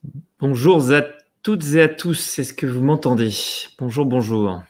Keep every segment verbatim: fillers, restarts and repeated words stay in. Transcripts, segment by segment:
Bonjour à toutes et à tous, est-ce que vous m'entendez? Bonjour, bonjour.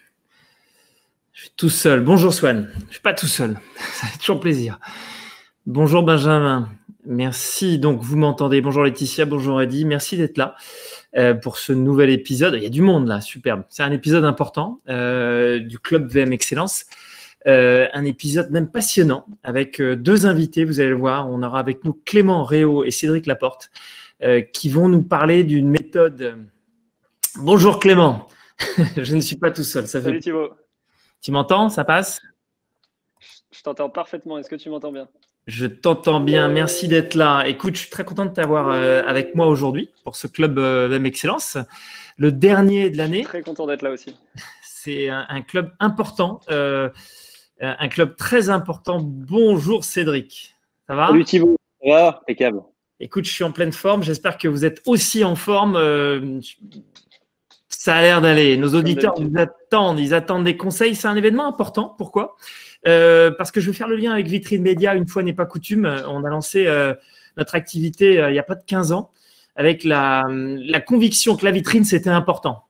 Je suis tout seul. Bonjour Swan, je ne suis pas tout seul, ça fait toujours plaisir. Bonjour Benjamin, merci. Donc vous m'entendez. Bonjour Laetitia, bonjour Eddy, merci d'être là euh, pour ce nouvel épisode. Il y a du monde là, superbe. C'est un épisode important euh, du Club V M Excellence. Euh, un épisode même passionnant avec euh, deux invités, vous allez le voir. On aura avec nous Clément Réau et Cédric Laporte euh, qui vont nous parler d'une méthode. Bonjour Clément, je ne suis pas tout seul. Ça Salut fait... Thibaut. Tu m'entends? Ça passe? Je t'entends parfaitement. Est-ce que tu m'entends bien? Je t'entends bien. Merci d'être là. Écoute, je suis très content de t'avoir euh, avec moi aujourd'hui pour ce Club euh, V M Excellence, le dernier de l'année. Très content d'être là aussi. C'est un, un club important. Euh, Un club très important. Bonjour Cédric, ça va? Salut Thibaut, ça va? Impeccable. Écoute, je suis en pleine forme. J'espère que vous êtes aussi en forme. Euh, ça a l'air d'aller. Nos auditeurs nous attendent. Ils attendent des conseils. C'est un événement important. Pourquoi? euh, Parce que je vais faire le lien avec Vitrine Média. Une fois n'est pas coutume. On a lancé euh, notre activité euh, il n'y a pas de quinze ans avec la, la conviction que la vitrine, c'était important.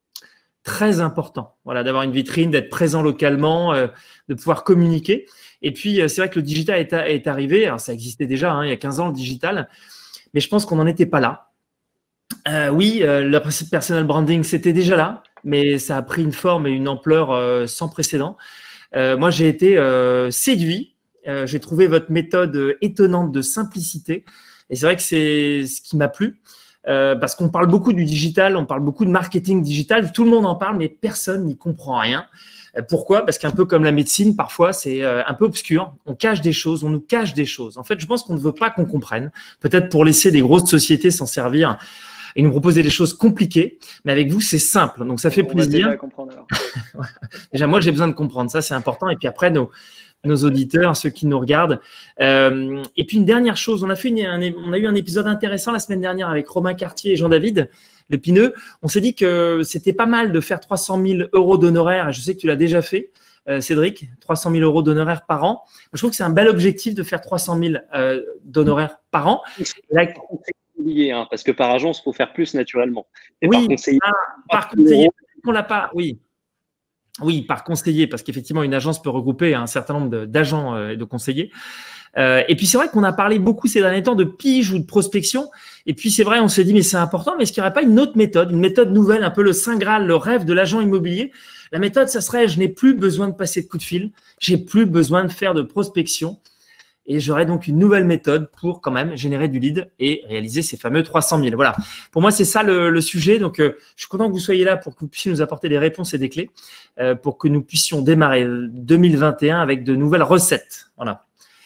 Très important, voilà, d'avoir une vitrine, d'être présent localement, euh, de pouvoir communiquer. Et puis, euh, c'est vrai que le digital est, à, est arrivé. Alors, ça existait déjà, hein, il y a quinze ans, le digital. Mais je pense qu'on n'en était pas là. Euh, oui, euh, le principe personal branding, c'était déjà là. Mais ça a pris une forme et une ampleur euh, sans précédent. Euh, moi, j'ai été euh, séduit. Euh, j'ai trouvé votre méthode étonnante de simplicité. Et c'est vrai que c'est ce qui m'a plu. Euh, parce qu'on parle beaucoup du digital, on parle beaucoup de marketing digital, tout le monde en parle, mais personne n'y comprend rien. Euh, pourquoi? Parce qu'un peu comme la médecine, parfois, c'est euh, un peu obscur. On cache des choses, on nous cache des choses. En fait, je pense qu'on ne veut pas qu'on comprenne. Peut-être pour laisser des grosses sociétés s'en servir et nous proposer des choses compliquées. Mais avec vous, c'est simple. Donc, ça fait on plaisir. Va déjà, comprendre, alors. Déjà, moi, j'ai besoin de comprendre. Ça, c'est important. Et puis après, nos nos auditeurs, ceux qui nous regardent. Euh, et puis, une dernière chose, on a, fait une, un, on a eu un épisode intéressant la semaine dernière avec Romain Cartier et Jean-David Lepineux. On s'est dit que c'était pas mal de faire trois cent mille euros d'honoraires. Et je sais que tu l'as déjà fait, euh, Cédric, trois cent mille euros d'honoraires par an. Je trouve que c'est un bel objectif de faire trois cent mille euh, d'honoraires par an. Là, hein, parce que par agence, il faut faire plus naturellement. Et oui, par conseiller, ah, par conseiller on l'a pas, oui. Oui, par conseiller, parce qu'effectivement, une agence peut regrouper un certain nombre d'agents et de conseillers. Euh, et puis, c'est vrai qu'on a parlé beaucoup ces derniers temps de pige ou de prospection. Et puis, c'est vrai, on s'est dit, mais c'est important, mais est-ce qu'il n'y aurait pas une autre méthode, une méthode nouvelle, un peu le Saint Graal, le rêve de l'agent immobilier? La méthode, ça serait, je n'ai plus besoin de passer de coup de fil, j'ai plus besoin de faire de prospection. Et j'aurai donc une nouvelle méthode pour quand même générer du lead et réaliser ces fameux trois cent mille. Voilà. Pour moi, c'est ça le, le sujet. Donc, euh, je suis content que vous soyez là pour que vous puissiez nous apporter des réponses et des clés euh, pour que nous puissions démarrer deux mille vingt et un avec de nouvelles recettes. Voilà.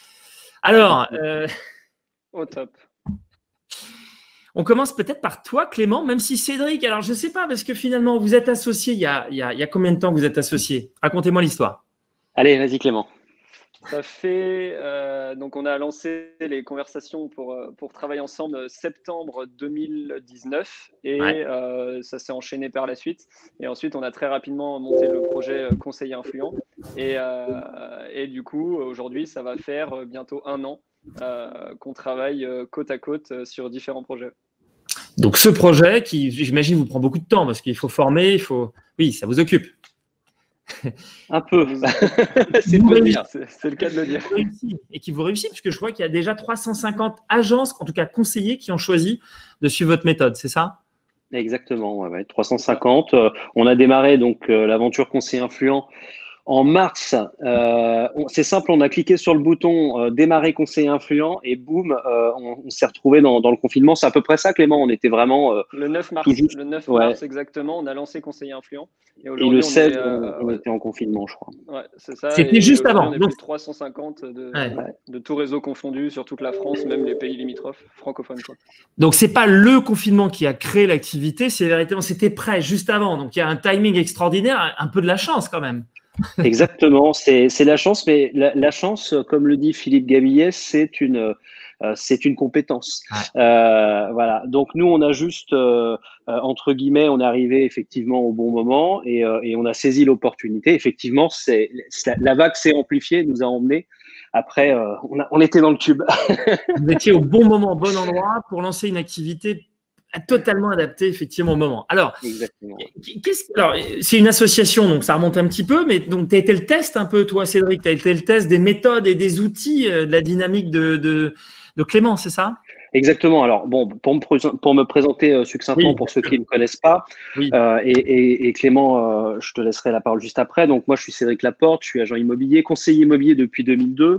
Alors, euh, au top. On commence peut-être par toi, Clément, même si Cédric, alors je ne sais pas, parce que finalement, vous êtes associé il y a, il y a, il y a combien de temps que vous êtes associé? Racontez-moi l'histoire. Allez, vas-y Clément. Ça fait, euh, donc on a lancé les conversations pour, pour travailler ensemble septembre deux mille dix-neuf et ouais. euh, ça s'est enchaîné par la suite. Et ensuite, on a très rapidement monté le projet conseiller influent. Et, euh, et du coup, aujourd'hui, ça va faire bientôt un an euh, qu'on travaille côte à côte sur différents projets. Donc, ce projet qui, j'imagine, vous prend beaucoup de temps parce qu'il faut former, il faut… Oui, ça vous occupe. Un peu. c'est le, le cas de le dire. Et qui vous réussit, parce que je crois qu'il y a déjà trois cent cinquante agences, en tout cas conseillers, qui ont choisi de suivre votre méthode, c'est ça? Exactement, ouais, ouais, trois cent cinquante. Euh, on a démarré donc euh, l'aventure conseiller influent en mars. Euh, c'est simple, on a cliqué sur le bouton euh, démarrer conseiller influent et boum, euh, on, on s'est retrouvé dans, dans le confinement. C'est à peu près ça, Clément. On était vraiment euh, le neuf mars. Juste, le neuf ouais. mars exactement. On a lancé conseiller influent. Et, et le seize, on, est, euh, on, on était en confinement, je crois. Ouais, c'est ça. C'était juste avant. On est plus de trois cent cinquante de, ouais. de tout réseau confondu sur toute la France, même les pays limitrophes francophones, quoi. Donc c'est pas le confinement qui a créé l'activité, c'est véritablement c'était prêt juste avant. Donc il y a un timing extraordinaire, un peu de la chance quand même. Exactement, c'est la chance, mais la, la chance, comme le dit Philippe Gabillet, c'est une, euh, c'est une compétence. Ouais. Euh, voilà. Donc nous, on a juste, euh, euh, entre guillemets, on est arrivé effectivement au bon moment et, euh, et on a saisi l'opportunité. Effectivement, c'est la vague s'est amplifiée, nous a emmenés. Après, euh, on, a, on était dans le tube. Vous étiez au bon moment, au bon endroit pour lancer une activité totalement adapté effectivement au moment. Alors, Exactement. alors c'est une association, donc ça remonte un petit peu, mais donc tu as été le test un peu, toi, Cédric, tu as été le test des méthodes et des outils de la dynamique de, de, de Clément, c'est ça? Exactement. Alors, bon, pour me, pour me présenter euh, succinctement, oui, pour ceux qui ne me connaissent pas, oui. euh, et, et, et Clément, euh, je te laisserai la parole juste après. Donc, moi, je suis Cédric Laporte, je suis agent immobilier, conseiller immobilier depuis deux mille deux.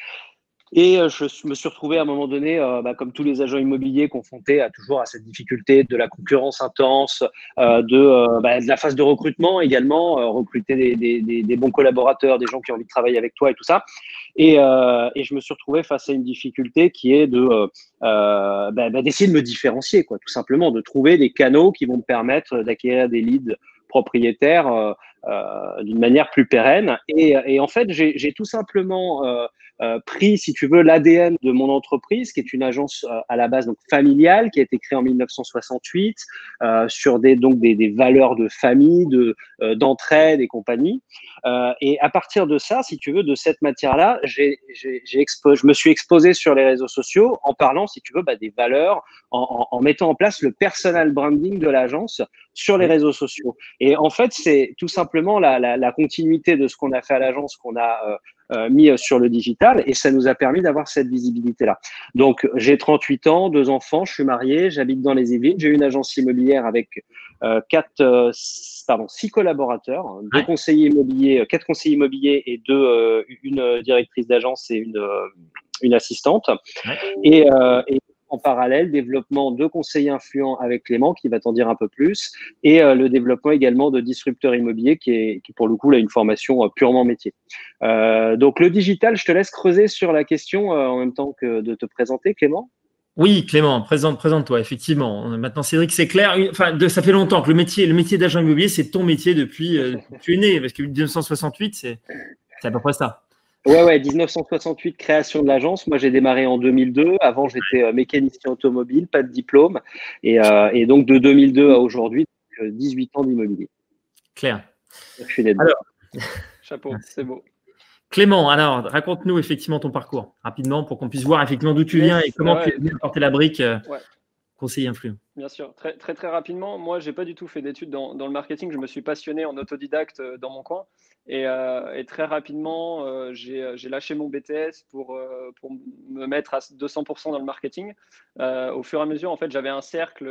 Et euh, je me suis retrouvé à un moment donné, euh, bah, comme tous les agents immobiliers, confronté à toujours à cette difficulté de la concurrence intense, euh, de, euh, bah, de la phase de recrutement également, euh, recruter des, des, des, des bons collaborateurs, des gens qui ont envie de travailler avec toi et tout ça. Et, euh, et je me suis retrouvé face à une difficulté qui est de euh, euh, bah, bah, d'essayer de me différencier, quoi, tout simplement, de trouver des canaux qui vont me permettre d'acquérir des leads propriétaires euh, euh, d'une manière plus pérenne. Et, et en fait, j'ai tout simplement euh, euh, pris, si tu veux, l'A D N de mon entreprise, qui est une agence euh, à la base donc familiale, qui a été créée en mille neuf cent soixante-huit, euh, sur des donc des, des valeurs de famille, de euh, d'entraide et compagnie. Euh, et à partir de ça, si tu veux, de cette matière-là, j'ai j'ai je me suis exposé sur les réseaux sociaux en parlant, si tu veux, bah, des valeurs, en, en, en mettant en place le personal branding de l'agence sur les réseaux sociaux. Et en fait, c'est tout simplement la, la, la continuité de ce qu'on a fait à l'agence qu'on a euh, euh, mis sur le digital, et ça nous a permis d'avoir cette visibilité-là. Donc, j'ai trente-huit ans, deux enfants, je suis marié, j'habite dans les Yvelines, j'ai une agence immobilière avec euh, quatre, euh, pardon, six collaborateurs, deux ouais. conseillers immobiliers, quatre conseillers immobiliers et deux, euh, une directrice d'agence et une, euh, une assistante. Ouais. Et, euh, et en parallèle, développement de conseillers influents avec Clément, qui va t'en dire un peu plus, et euh, le développement également de disrupteurs immobiliers, qui est, qui pour le coup, là, une formation euh, purement métier. Euh, donc, le digital, je te laisse creuser sur la question euh, en même temps que de te présenter, Clément. Oui, Clément, présente, présente-toi, effectivement. Maintenant, Cédric, c'est clair. Enfin, de, ça fait longtemps que le métier, le métier d'agent immobilier, c'est ton métier depuis euh, que tu es né, parce que mille neuf cent soixante-huit, c'est à peu près ça. Ouais, ouais, mille neuf cent soixante-huit, création de l'agence. Moi, j'ai démarré en deux mille deux. Avant, j'étais euh, mécanicien automobile, pas de diplôme. Et, euh, et donc, de deux mille deux à aujourd'hui, dix-huit ans d'immobilier. Clair. Je suis dedans. Alors, chapeau, c'est beau. Clément, alors, raconte-nous effectivement ton parcours, rapidement, pour qu'on puisse voir effectivement d'où tu viens et comment ouais. tu es venu porter la brique euh, ouais. conseiller influent. Bien sûr, très, très, très rapidement. Moi, je n'ai pas du tout fait d'études dans, dans le marketing. Je me suis passionné en autodidacte dans mon coin. Et, euh, et très rapidement, euh, j'ai lâché mon B T S pour, euh, pour me mettre à deux cents pour cent dans le marketing. Euh, au fur et à mesure, en fait, j'avais un cercle.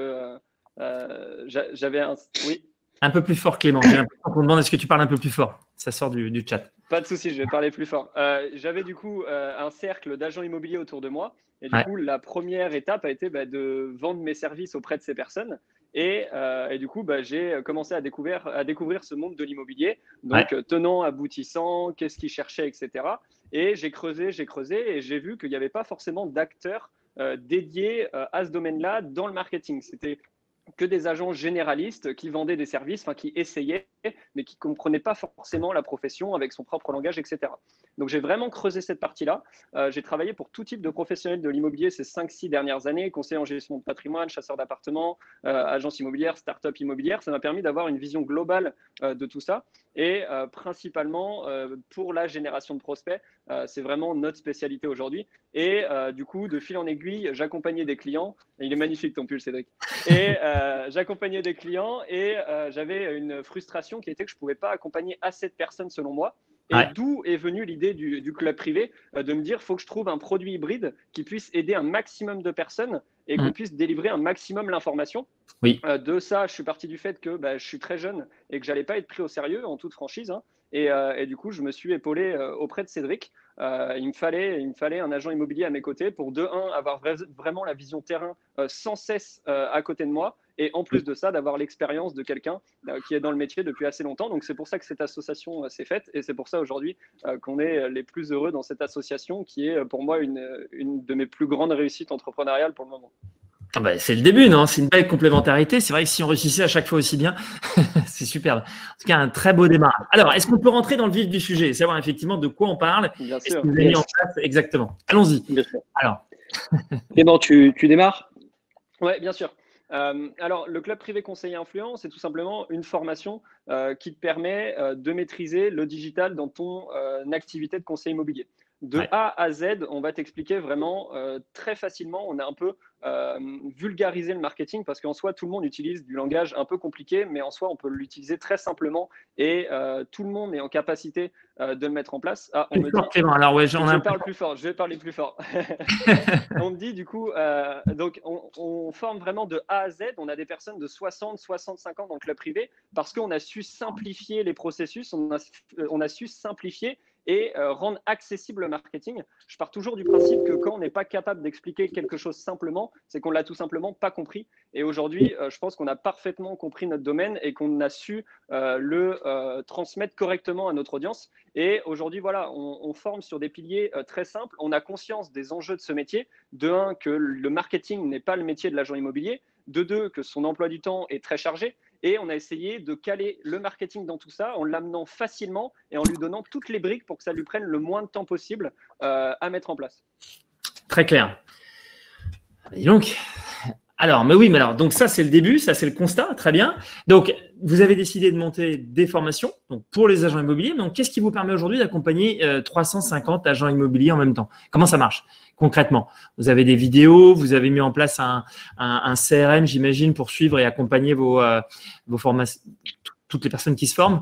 Euh, j'avais un… Oui. Un peu plus fort, Clément. J'ai l'impression qu'on demande est-ce que tu parles un peu plus fort. Ça sort du, du chat. Pas de souci, je vais parler plus fort. Euh, J'avais du coup euh, un cercle d'agents immobiliers autour de moi. Et du ouais. coup, la première étape a été bah, de vendre mes services auprès de ces personnes. Et, euh, et du coup, bah, j'ai commencé à découvrir, à découvrir ce monde de l'immobilier. Donc, ouais. tenant, aboutissant, qu'est-ce qu'ils cherchaient, et cetera. Et j'ai creusé, j'ai creusé et j'ai vu qu'il n'y avait pas forcément d'acteurs euh, dédiés euh, à ce domaine-là dans le marketing. C'était que des agents généralistes qui vendaient des services, enfin qui essayaient, mais qui ne comprenaient pas forcément la profession avec son propre langage, et cetera. Donc, j'ai vraiment creusé cette partie-là. Euh, j'ai travaillé pour tout type de professionnels de l'immobilier ces cinq six dernières années, conseiller en gestion de patrimoine, chasseur d'appartements, euh, agence immobilière, start-up immobilière. Ça m'a permis d'avoir une vision globale euh, de tout ça. Et euh, principalement, euh, pour la génération de prospects, euh, c'est vraiment notre spécialité aujourd'hui. Et euh, du coup, de fil en aiguille, j'accompagnais des clients. Et il est magnifique ton pull, Cédric. Et euh, j'accompagnais des clients et euh, j'avais une frustration qui était que je ne pouvais pas accompagner assez de personnes selon moi. Et ouais. d'où est venue l'idée du, du club privé euh, de me dire il faut que je trouve un produit hybride qui puisse aider un maximum de personnes et mmh. qu'on puisse délivrer un maximum l'information. Oui. Euh, de ça, je suis parti du fait que bah, je suis très jeune et que je n'allais pas être pris au sérieux en toute franchise. Hein. Et, euh, et du coup, je me suis épaulé euh, auprès de Cédric. Euh, il, me fallait, il me fallait un agent immobilier à mes côtés pour, de un, avoir vra vraiment la vision terrain euh, sans cesse euh, à côté de moi. Et en plus de ça, d'avoir l'expérience de quelqu'un euh, qui est dans le métier depuis assez longtemps. Donc, c'est pour ça que cette association euh, s'est faite. Et c'est pour ça aujourd'hui euh, qu'on est les plus heureux dans cette association qui est pour moi une, une de mes plus grandes réussites entrepreneuriales pour le moment. Ah bah, c'est le début, non? C'est une belle complémentarité. C'est vrai que si on réussissait à chaque fois aussi bien, c'est superbe. En tout cas, un très beau démarrage. Alors, est-ce qu'on peut rentrer dans le vif du sujet, savoir effectivement de quoi on parle? Bien sûr. Vous avez mis en place exactement. Allons-y. Alors. Clément, tu, tu démarres? Oui, bien sûr. Euh, alors, le club privé conseiller influent, c'est tout simplement une formation euh, qui te permet euh, de maîtriser le digital dans ton euh, activité de conseiller immobilier. De Ouais. A à Z, on va t'expliquer vraiment euh, très facilement. On a un peu euh, vulgarisé le marketing parce qu'en soi, tout le monde utilise du langage un peu compliqué, mais en soi, on peut l'utiliser très simplement et euh, tout le monde est en capacité euh, de le mettre en place. Ah, on Plus me fort, dit Clément. Alors, ouais, que j'en ai je un parle plus fort. Je vais parler plus fort. On me dit du coup, euh, donc on, on forme vraiment de A à Z. On a des personnes de soixante, soixante-cinq ans dans le club privé parce qu'on a su simplifier les processus, on a, on a su simplifier et euh, rendre accessible le marketing. Je pars toujours du principe que quand on n'est pas capable d'expliquer quelque chose simplement, c'est qu'on l'a tout simplement pas compris. Et aujourd'hui, euh, je pense qu'on a parfaitement compris notre domaine et qu'on a su euh, le euh, transmettre correctement à notre audience. Et aujourd'hui, voilà, on, on forme sur des piliers euh, très simples. On a conscience des enjeux de ce métier. De un, que le marketing n'est pas le métier de l'agent immobilier. De deux, que son emploi du temps est très chargé. Et on a essayé de caler le marketing dans tout ça en l'amenant facilement et en lui donnant toutes les briques pour que ça lui prenne le moins de temps possible euh, à mettre en place. Très clair. Et donc, alors, mais oui, mais alors, donc ça, c'est le début, ça, c'est le constat, très bien. Donc, vous avez décidé de monter des formations donc pour les agents immobiliers. Donc, qu'est-ce qui vous permet aujourd'hui d'accompagner euh, trois cent cinquante agents immobiliers en même temps? Comment ça marche concrètement? Vous avez des vidéos, vous avez mis en place un, un, un C R M, j'imagine, pour suivre et accompagner vos, euh, vos formations, toutes les personnes qui se forment.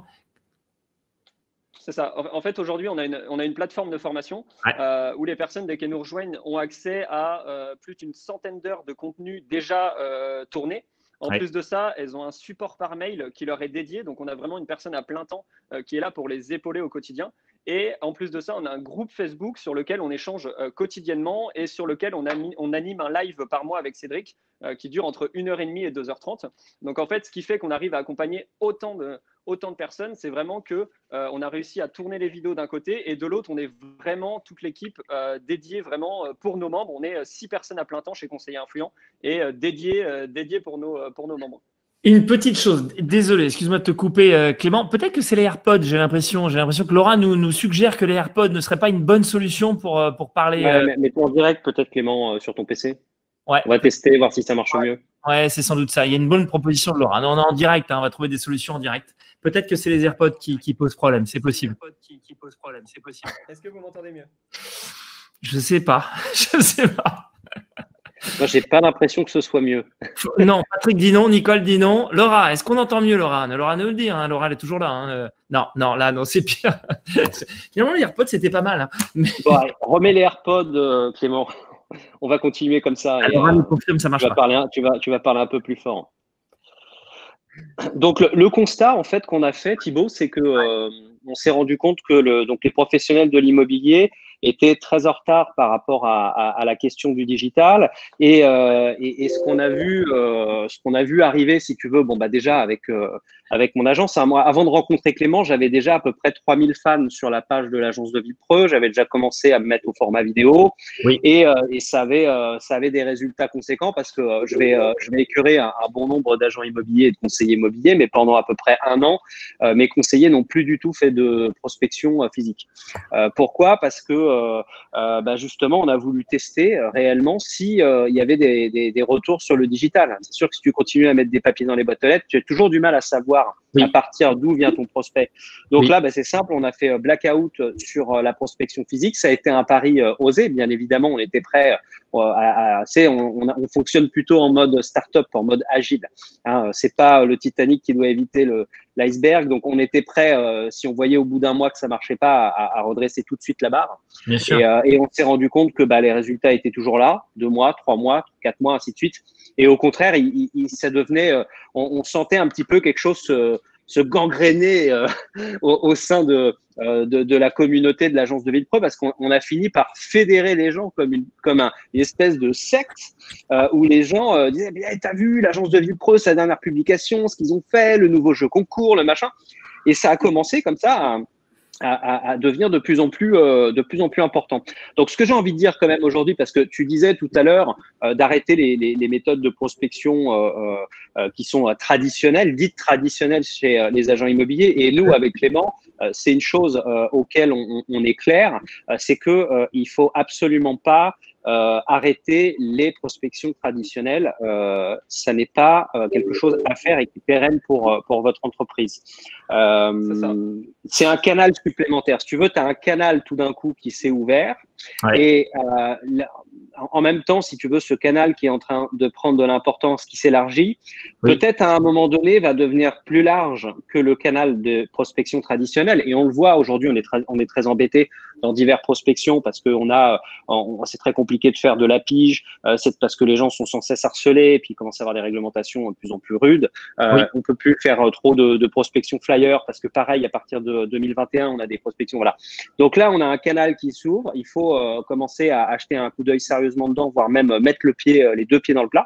C'est ça. En fait, aujourd'hui, on, on a une plateforme de formation Ouais. euh, où les personnes, dès qu'elles nous rejoignent, ont accès à euh, plus d'une centaine d'heures de contenu déjà euh, tourné. En ouais. plus de ça, elles ont un support par mail qui leur est dédié. Donc, on a vraiment une personne à plein temps euh, qui est là pour les épauler au quotidien. Et en plus de ça, on a un groupe Facebook sur lequel on échange euh, quotidiennement et sur lequel on, ami, on anime un live par mois avec Cédric euh, qui dure entre une heure trente et deux heures trente. Donc, en fait, ce qui fait qu'on arrive à accompagner autant de, autant de personnes, c'est vraiment que euh, on a réussi à tourner les vidéos d'un côté et de l'autre, on est vraiment toute l'équipe euh, dédiée vraiment euh, pour nos membres. On est euh, six personnes à plein temps chez Conseiller Influent et euh, dédié, euh, dédié pour nos, euh, pour nos membres. Une petite chose, désolé, excuse-moi de te couper, euh, Clément. Peut-être que c'est les AirPods, j'ai l'impression. J'ai l'impression que Laura nous, nous suggère que les AirPods ne seraient pas une bonne solution pour, euh, pour parler. Ouais, euh... mais mets-toi en direct, peut-être, Clément, euh, sur ton P C. Ouais. On va tester, voir si ça marche ouais. mieux. Ouais, c'est sans doute ça. Il y a une bonne proposition de Laura. Non, on est en direct, hein, on va trouver des solutions en direct. Peut-être que c'est les AirPods qui, qui posent problème, c'est possible. Qui, qui posent problème, c'est possible. Est-ce que vous m'entendez mieux? Je sais pas, je sais pas. Moi, j'ai pas l'impression que ce soit mieux. Non, Patrick dit non, Nicole dit non. Laura, est-ce qu'on entend mieux, Laura? Laura nous le dit, hein. Laura, elle est toujours là. Hein. Non, non, là, non, c'est pire. Finalement, les AirPods, c'était pas mal. Hein. Mais... Bon, allez, remets les AirPods, euh, Clément. On va continuer comme ça. Et, Laura euh, nous confirme, ça marche tu vas pas. Parler, tu, vas, tu vas parler un peu plus fort. Donc, le, le constat, en fait, qu'on a fait, Thibaut, c'est que euh, on s'est rendu compte que le, donc, les professionnels de l'immobilier étaient très en retard par rapport à, à, à la question du digital. Et, euh, et, et ce qu'on a vu, euh, ce qu'on a vu arriver, si tu veux, bon bah déjà avec euh, avec mon agence, hein, moi, avant de rencontrer Clément, j'avais déjà à peu près trois mille fans sur la page de l'agence de Villepreux. J'avais déjà commencé à me mettre au format vidéo, oui. et, euh, et ça avait euh, ça avait des résultats conséquents parce que euh, je vais euh, je vais écurer un, un bon nombre d'agents immobiliers et de conseillers immobiliers, mais pendant à peu près un an, euh, mes conseillers n'ont plus du tout fait de prospection euh, physique. Euh, pourquoi? Parce que Euh, euh, bah justement, on a voulu tester euh, réellement si euh, il y avait des, des, des retours sur le digital. C'est sûr que si tu continues à mettre des papiers dans les boîtes aux lettres, tu as toujours du mal à savoir oui. à partir d'où vient ton prospect. Donc oui. là, bah, c'est simple, on a fait blackout sur euh, la prospection physique. Ça a été un pari euh, osé, bien évidemment. On était prêt. Euh, à, à, c'est, on, on, on fonctionne plutôt en mode start-up, en mode agile. Hein, c'est pas le Titanic qui doit éviter le l'iceberg. Donc, on était prêt, euh, si on voyait au bout d'un mois que ça marchait pas, à, à redresser tout de suite la barre. Bien sûr. Et, euh, et on s'est rendu compte que bah, les résultats étaient toujours là, deux mois, trois mois, quatre mois, ainsi de suite. Et au contraire, il, il, ça devenait, euh, on, on sentait un petit peu quelque chose se, se gangréner euh, au, au sein de, euh, de, de la communauté de l'agence de Villepreux, parce qu'on on a fini par fédérer les gens comme une, comme un, une espèce de secte euh, où les gens euh, disaient eh, t'as vu l'agence de Villepreux, sa dernière publication, ce qu'ils ont fait, le nouveau jeu concours, le machin. Et ça a commencé comme ça à, À, à devenir de plus en plus euh, de plus en plus important. Donc, ce que j'ai envie de dire quand même aujourd'hui, parce que tu disais tout à l'heure euh, d'arrêter les, les, les méthodes de prospection euh, euh, qui sont euh, traditionnelles, dites traditionnelles chez euh, les agents immobiliers. Et nous, avec Clément, euh, c'est une chose euh, auquel on, on est clair, euh, c'est que euh, il faut absolument pas euh, arrêter les prospections traditionnelles. Euh, ça n'est pas euh, quelque chose à faire et qui est pérenne pour, pour votre entreprise. Euh, c'est un canal supplémentaire. Si tu veux, tu as un canal tout d'un coup qui s'est ouvert. Ouais. Et euh, en même temps, si tu veux, ce canal qui est en train de prendre de l'importance, qui s'élargit, oui. peut-être à un moment donné va devenir plus large que le canal de prospection traditionnelle. Et on le voit aujourd'hui, on est très, on est très embêté dans diverses prospections parce que on a, on, c'est très compliqué de faire de la pige. Euh, c'est parce que les gens sont sans cesse harcelés et puis commencent à avoir des réglementations de plus en plus rudes. Euh, oui. On peut plus faire trop de, de prospection flyer parce que pareil, à partir de deux mille vingt et un, on a des prospections. Voilà. Donc là, on a un canal qui s'ouvre. Il faut euh, commencer à acheter un coup d'œil sérieusement dedans, voire même mettre le pied, les deux pieds dans le plat.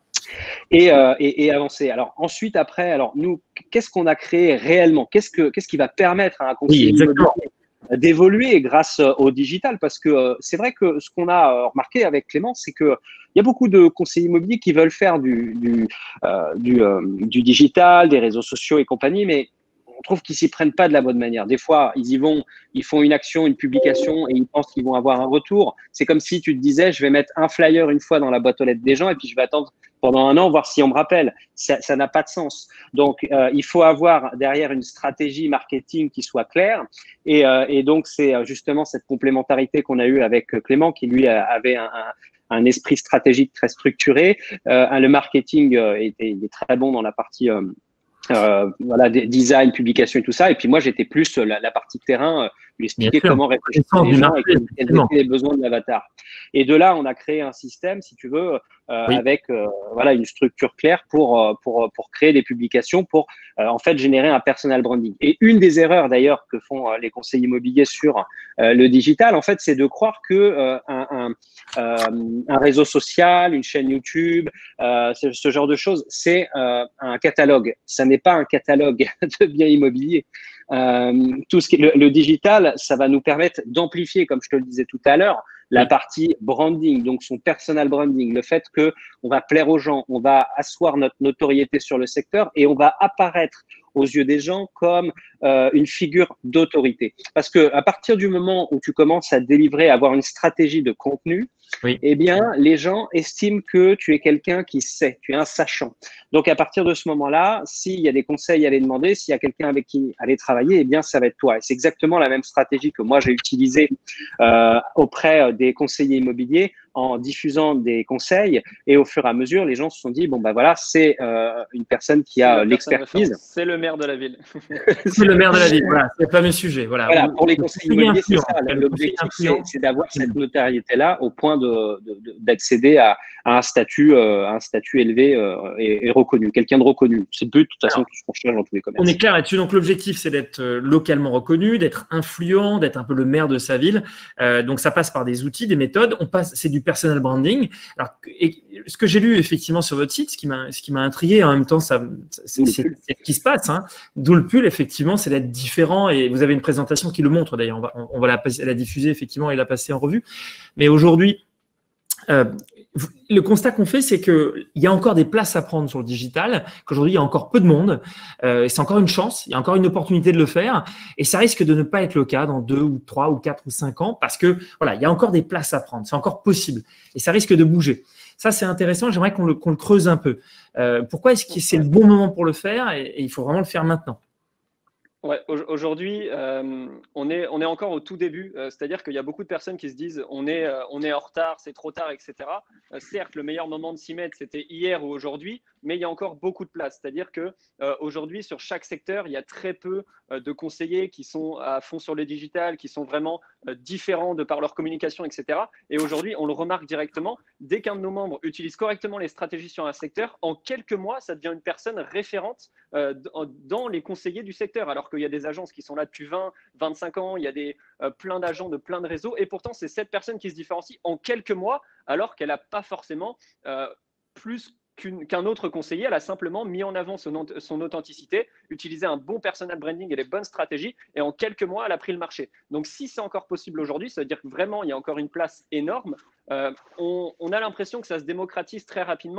Et, euh, et, et avancer. Alors ensuite, après, alors nous, qu'est-ce qu'on a créé réellement? Qu'est-ce que qu'est-ce qui va permettre à un conseiller oui, immobilier d'évoluer grâce au digital? Parce que euh, c'est vrai que ce qu'on a remarqué avec Clément, c'est que il y a beaucoup de conseillers immobiliers qui veulent faire du du euh, du, euh, du digital, des réseaux sociaux et compagnie, mais on trouve qu'ils s'y prennent pas de la bonne manière. Des fois, ils y vont, ils font une action, une publication et ils pensent qu'ils vont avoir un retour. C'est comme si tu te disais, je vais mettre un flyer une fois dans la boîte aux lettres des gens et puis je vais attendre pendant un an, voir si on me rappelle. Ça, ça n'a pas de sens. Donc, euh, il faut avoir derrière une stratégie marketing qui soit claire. Et, euh, et donc, c'est justement cette complémentarité qu'on a eue avec Clément, qui lui avait un, un, un esprit stratégique très structuré. Euh, le marketing euh, était, il est très bon dans la partie euh, Euh, voilà, design, publication et tout ça. Et puis moi, j'étais plus la, la partie terrain, euh, lui expliquer comment réfléchir les gens et quels étaient les besoins de l'avatar. Et de là, on a créé un système, si tu veux, euh, oui. avec euh, voilà une structure claire pour pour pour créer des publications, pour euh, en fait générer un personal branding. Et une des erreurs d'ailleurs que font euh, les conseillers immobiliers sur euh, le digital, en fait, c'est de croire que euh, un, un, euh, un réseau social, une chaîne YouTube, euh, ce, ce genre de choses, c'est euh, un catalogue. Ça n'est pas un catalogue de biens immobiliers. Euh, tout ce qui est le, le digital, ça va nous permettre d'amplifier, comme je te le disais tout à l'heure, la partie branding, donc son personal branding, le fait que on va plaire aux gens, on va asseoir notre notoriété sur le secteur et on va apparaître aux yeux des gens comme euh, une figure d'autorité. Parce que à partir du moment où tu commences à délivrer, à avoir une stratégie de contenu, oui. eh bien, les gens estiment que tu es quelqu'un qui sait, tu es un sachant. Donc, à partir de ce moment-là, s'il y a des conseils à aller demander, s'il y a quelqu'un avec qui aller travailler, eh bien, ça va être toi. Et c'est exactement la même stratégie que moi, j'ai utilisée euh, auprès des conseillers immobiliers en diffusant des conseils. Et au fur et à mesure, les gens se sont dit, bon, ben voilà, c'est euh, une personne qui a l'expertise. C'est le maire de la ville. C'est le maire de la ville, voilà, c'est le fameux sujet. Voilà, voilà pour les conseillers immobiliers, c'est ça. L'objectif, c'est d'avoir cette notoriété-là au point d'accéder à, à un statut, euh, un statut élevé euh, et, et reconnu, quelqu'un de reconnu. C'est le but, de toute façon, tout ce qu'on cherche dans tous les commerces. On est clair là-dessus. Donc, l'objectif, c'est d'être localement reconnu, d'être influent, d'être un peu le maire de sa ville. Euh, donc, ça passe par des outils, des méthodes. On passe, c'est du personal branding. Alors, et, ce que j'ai lu effectivement sur votre site, ce qui m'a, ce qui m'a intrigué, en même temps, ça, c'est, c'est, c'est ce qui se passe. Hein. D'où le pull, effectivement, c'est d'être différent. Et vous avez une présentation qui le montre. D'ailleurs, on va, on va la, la diffuser effectivement et la passer en revue. Mais aujourd'hui, Euh, le constat qu'on fait, c'est qu'il y a encore des places à prendre sur le digital, qu'aujourd'hui, il y a encore peu de monde. Euh, et c'est encore une chance, il y a encore une opportunité de le faire. Et ça risque de ne pas être le cas dans deux ou trois ou quatre ou cinq ans parce que voilà, il y a encore des places à prendre. C'est encore possible. Et ça risque de bouger. Ça, c'est intéressant. J'aimerais qu'on le, qu'on le creuse un peu. Euh, pourquoi est-ce que c'est le bon moment pour le faire et, et il faut vraiment le faire maintenant? Ouais, aujourd'hui, euh, on, est, on est encore au tout début, euh, c'est-à-dire qu'il y a beaucoup de personnes qui se disent on est, euh, on est en retard, c'est trop tard, et cetera. Euh, certes, le meilleur moment de s'y mettre, c'était hier ou aujourd'hui, mais il y a encore beaucoup de place. C'est-à-dire que euh, aujourd'hui, sur chaque secteur, il y a très peu euh, de conseillers qui sont à fond sur le digital, qui sont vraiment euh, différents de par leur communication, et cetera. Et aujourd'hui, on le remarque directement, dès qu'un de nos membres utilise correctement les stratégies sur un secteur, en quelques mois, ça devient une personne référente euh, dans les conseillers du secteur. Alors qu'il y a des agences qui sont là depuis vingt, vingt-cinq ans, il y a des, euh, plein d'agents de plein de réseaux, et pourtant, c'est cette personne qui se différencie en quelques mois, alors qu'elle n'a pas forcément euh, plus qu'une, qu'un autre conseiller. Elle a simplement mis en avant son, son authenticité, utilisé un bon personal branding et les bonnes stratégies, et en quelques mois, elle a pris le marché. Donc, si c'est encore possible aujourd'hui, ça veut dire que vraiment, il y a encore une place énorme. Euh, on, on a l'impression que ça se démocratise très rapidement,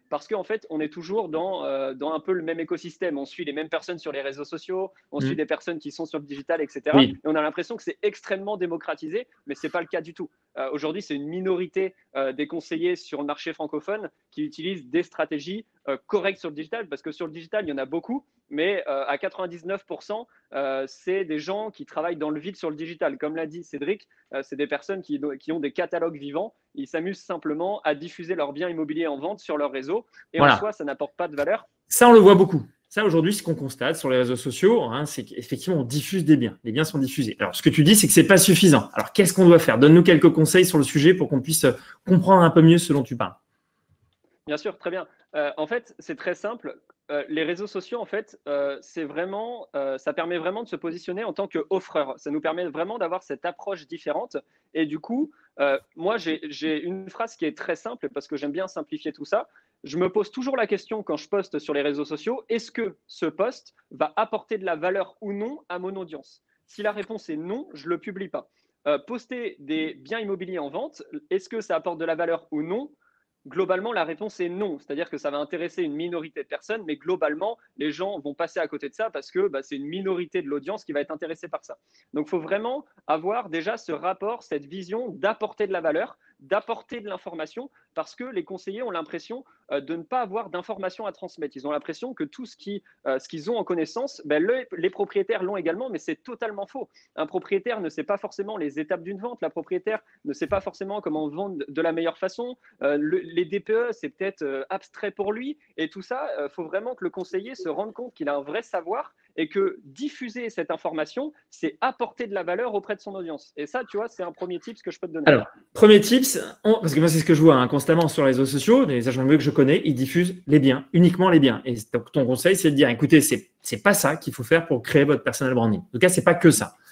parce qu'en fait, on est toujours dans, euh, dans un peu le même écosystème. On suit les mêmes personnes sur les réseaux sociaux, on mmh. suit des personnes qui sont sur le digital, et cetera. Oui. Et on a l'impression que c'est extrêmement démocratisé, mais ce n'est pas le cas du tout. Euh, Aujourd'hui, c'est une minorité euh, des conseillers sur le marché francophone qui utilisent des stratégies euh, correctes sur le digital, parce que sur le digital, il y en a beaucoup, mais euh, à quatre-vingt-dix-neuf pour cent, euh, c'est des gens qui travaillent dans le vide sur le digital. Comme l'a dit Cédric, euh, c'est des personnes qui, qui ont des catalogues vivants. Ils s'amusent simplement à diffuser leurs biens immobiliers en vente sur leur réseau. Et voilà. En soi, ça n'apporte pas de valeur. Ça, on le voit beaucoup. Ça, aujourd'hui, ce qu'on constate sur les réseaux sociaux, hein, c'est qu'effectivement, on diffuse des biens. Les biens sont diffusés. Alors, ce que tu dis, c'est que ce n'est pas suffisant. Alors, qu'est-ce qu'on doit faire? Donne-nous quelques conseils sur le sujet pour qu'on puisse comprendre un peu mieux ce dont tu parles. Bien sûr, très bien. Euh, en fait, c'est très simple. Euh, les réseaux sociaux, en fait, euh, c'est vraiment, euh, ça permet vraiment de se positionner en tant qu'offreur. Ça nous permet vraiment d'avoir cette approche différente. Et du coup, euh, moi, j'ai une phrase qui est très simple parce que j'aime bien simplifier tout ça. Je me pose toujours la question quand je poste sur les réseaux sociaux, est-ce que ce post va apporter de la valeur ou non à mon audience? Si la réponse est non, je ne le publie pas. Euh, poster des biens immobiliers en vente, est-ce que ça apporte de la valeur ou non? Globalement, la réponse est non. C'est-à-dire que ça va intéresser une minorité de personnes, mais globalement, les gens vont passer à côté de ça parce que bah, c'est une minorité de l'audience qui va être intéressée par ça. Donc, il faut vraiment avoir déjà ce rapport, cette vision d'apporter de la valeur, d'apporter de l'information, parce que les conseillers ont l'impression euh, de ne pas avoir d'informations à transmettre. Ils ont l'impression que tout ce qu'ils euh, ce qu'ils ont en connaissance, ben, le, les propriétaires l'ont également, mais c'est totalement faux. Un propriétaire ne sait pas forcément les étapes d'une vente, la propriétaire ne sait pas forcément comment vendre de la meilleure façon, euh, le, les D P E, c'est peut-être euh, abstrait pour lui, et tout ça, il euh, faut vraiment que le conseiller se rende compte qu'il a un vrai savoir et que diffuser cette information, c'est apporter de la valeur auprès de son audience. Et ça, tu vois, c'est un premier tips que je peux te donner. Alors, premier tips, on, parce que moi, c'est ce que je vois hein, constamment sur les réseaux sociaux, les agents immobiliers que je connais, ils diffusent les biens, uniquement les biens. Et donc, ton conseil, c'est de dire, écoutez, c'est pas ça qu'il faut faire pour créer votre personal branding. En tout cas, c'est pas que ça.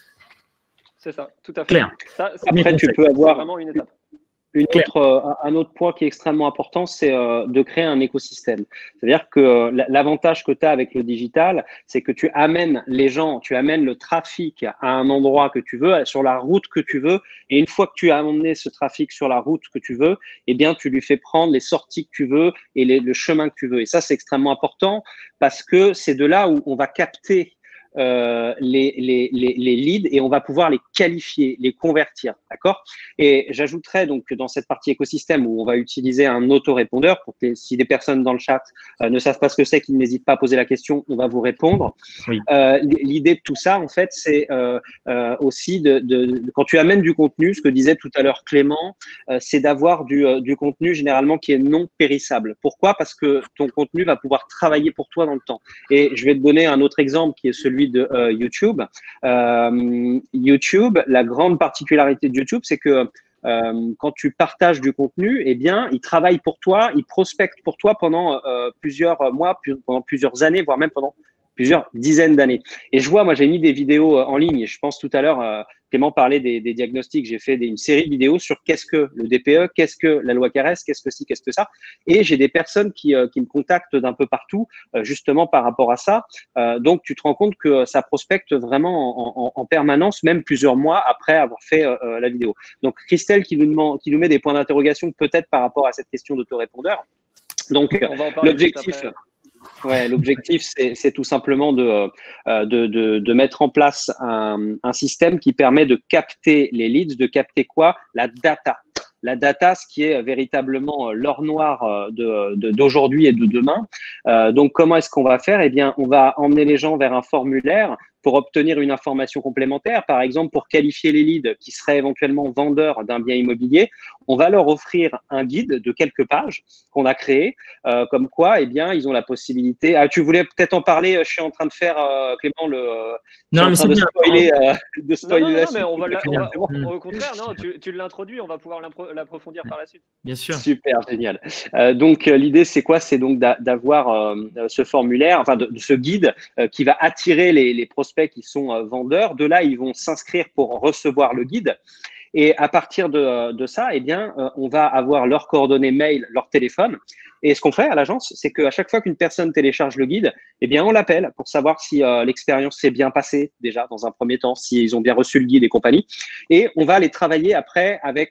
C'est ça, tout à fait. Clair. Ça, Après, tu peux avoir vraiment une étape. Une autre, euh, un autre point qui est extrêmement important, c'est euh, de créer un écosystème. C'est-à-dire que euh, l'avantage que tu as avec le digital, c'est que tu amènes les gens, tu amènes le trafic à un endroit que tu veux, sur la route que tu veux. Et une fois que tu as amené ce trafic sur la route que tu veux, eh bien, tu lui fais prendre les sorties que tu veux et les, le chemin que tu veux. Et ça, c'est extrêmement important parce que c'est de là où on va capter Euh, les, les, les, les leads et on va pouvoir les qualifier, les convertir, d'accord? Et j'ajouterais donc que dans cette partie écosystème où on va utiliser un autorépondeur pour que si des personnes dans le chat euh, ne savent pas ce que c'est, qu'ils n'hésitent pas à poser la question, on va vous répondre. Oui. Euh, L'idée de tout ça, en fait, c'est euh, euh, aussi de, de, de quand tu amènes du contenu, ce que disait tout à l'heure Clément, euh, c'est d'avoir du, euh, du contenu généralement qui est non périssable. Pourquoi? Parce que ton contenu va pouvoir travailler pour toi dans le temps. Et je vais te donner un autre exemple qui est celui de euh, YouTube. Euh, YouTube, la grande particularité de YouTube, c'est que euh, quand tu partages du contenu, eh bien, il travaille pour toi, il prospecte pour toi pendant euh, plusieurs mois, pendant plusieurs années, voire même pendant plusieurs dizaines d'années. Et je vois, moi, j'ai mis des vidéos en ligne. Je pense tout à l'heure, euh, Clément parlait des, des diagnostics. J'ai fait des, une série de vidéos sur qu'est-ce que le D P E, qu'est-ce que la loi Carrez, qu'est-ce que ci, qu'est-ce que ça. Et j'ai des personnes qui, euh, qui me contactent d'un peu partout, euh, justement par rapport à ça. Euh, donc, tu te rends compte que ça prospecte vraiment en, en, en permanence, même plusieurs mois après avoir fait euh, la vidéo. Donc, Christelle qui nous, demande, qui nous met des points d'interrogation peut-être par rapport à cette question d'autorépondeur. Donc, l'objectif… Ouais, l'objectif, c'est tout simplement de, de, de, de mettre en place un, un système qui permet de capter les leads, de capter quoi? La data. La data, ce qui est véritablement l'or noir d'aujourd'hui de, de, et de demain. Euh, donc, comment est-ce qu'on va faire? Eh bien, on va emmener les gens vers un formulaire pour obtenir une information complémentaire. Par exemple, pour qualifier les leads qui seraient éventuellement vendeurs d'un bien immobilier, on va leur offrir un guide de quelques pages qu'on a créé, euh, comme quoi, eh bien, ils ont la possibilité… Ah, tu voulais peut-être en parler? Je suis en train de faire, euh, Clément, le… Non, mais c'est bien. Spoiler, euh, de spoiler non, non, non, mais on va, la, on va on, au contraire, non, tu, tu l'introduis, on va pouvoir l'approfondir par la suite. Bien sûr. Super, génial. Euh, donc, euh, l'idée, c'est quoi? C'est donc d'avoir euh, ce formulaire, enfin, de, de ce guide euh, qui va attirer les, les prospects qui sont euh, vendeurs. De là, ils vont s'inscrire pour recevoir le guide. Et à partir de, de ça, eh bien, euh, on va avoir leurs coordonnées mail, leur téléphone. Et ce qu'on fait à l'agence, c'est qu'à chaque fois qu'une personne télécharge le guide, eh bien, on l'appelle pour savoir si euh, l'expérience s'est bien passée déjà dans un premier temps, s'ils ont bien reçu le guide et compagnie. Et on va aller travailler après avec euh,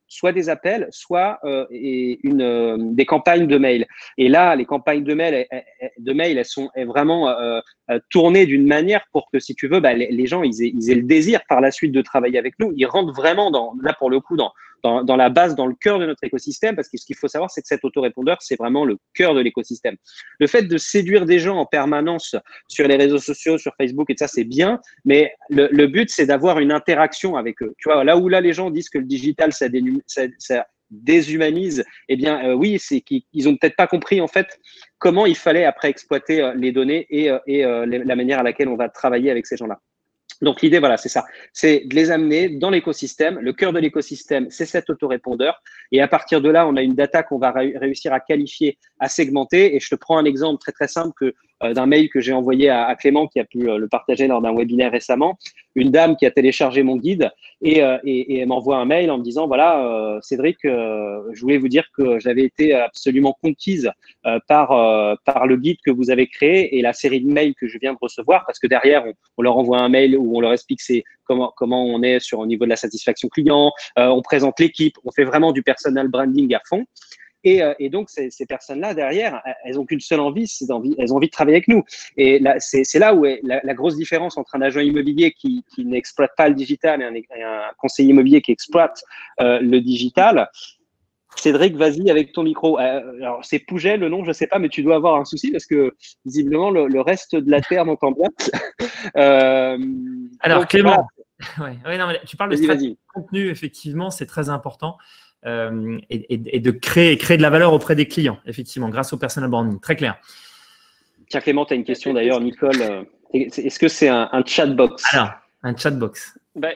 soit des appels, soit euh, et une, euh, des campagnes de mail. Et là, les campagnes de mail, elles, elles, de mail, elles sont vraiment euh, tournées d'une manière pour que, si tu veux, bah, les, les gens ils aient, ils aient le désir par la suite de travailler avec nous. Ils rentrent vraiment dans, là pour le coup, dans Dans, dans la base, dans le cœur de notre écosystème, parce que ce qu'il faut savoir, c'est que cet autorépondeur, c'est vraiment le cœur de l'écosystème. Le fait de séduire des gens en permanence sur les réseaux sociaux, sur Facebook, et ça, c'est bien, mais le, le but, c'est d'avoir une interaction avec eux. Tu vois, là où là, les gens disent que le digital, ça, dénum, ça, ça déshumanise, eh bien, euh, oui, c'est qu'ils ont peut-être pas compris, en fait, comment il fallait après exploiter euh, les données et, euh, et euh, les, la manière à laquelle on va travailler avec ces gens-là. Donc, l'idée, voilà, c'est ça. C'est de les amener dans l'écosystème. Le cœur de l'écosystème, c'est cet autorépondeur. Et à partir de là, on a une data qu'on va réussir à qualifier, à segmenter. Et je te prends un exemple très, très simple que, euh, d'un mail que j'ai envoyé à, à Clément, qui a pu euh, le partager lors d'un webinaire récemment. Une dame qui a téléchargé mon guide et, euh, et, et elle m'envoie un mail en me disant, voilà, euh, Cédric, euh, je voulais vous dire que j'avais été absolument conquise euh, par, euh, par le guide que vous avez créé et la série de mails que je viens de recevoir, parce que derrière, on, on leur envoie un mail où on leur explique c'est comment, comment on est sur au niveau de la satisfaction client, euh, on présente l'équipe, on fait vraiment du personal branding à fond. Et, euh, et donc, ces, ces personnes-là, derrière, elles n'ont qu'une seule envie, c'est d'envie, elles ont envie de travailler avec nous. Et c'est là où est la, la grosse différence entre un agent immobilier qui, qui n'exploite pas le digital et un, et un conseiller immobilier qui exploite euh, le digital. Cédric, vas-y avec ton micro. Euh, alors, c'est Pouget, le nom, je ne sais pas, mais tu dois avoir un souci parce que visiblement, le, le reste de la Terre m'entend bien. euh, alors, donc, Clément, voilà. ouais, ouais, non, mais tu parles de stratégie de contenu, effectivement, c'est très important. Euh, et, et, et de créer, créer de la valeur auprès des clients, effectivement, grâce au personal branding. Très clair. Tiens, Clément, tu as une question d'ailleurs, Nicole. Euh, Est-ce que c'est un, un chatbox? Alors, un chatbox. Ben,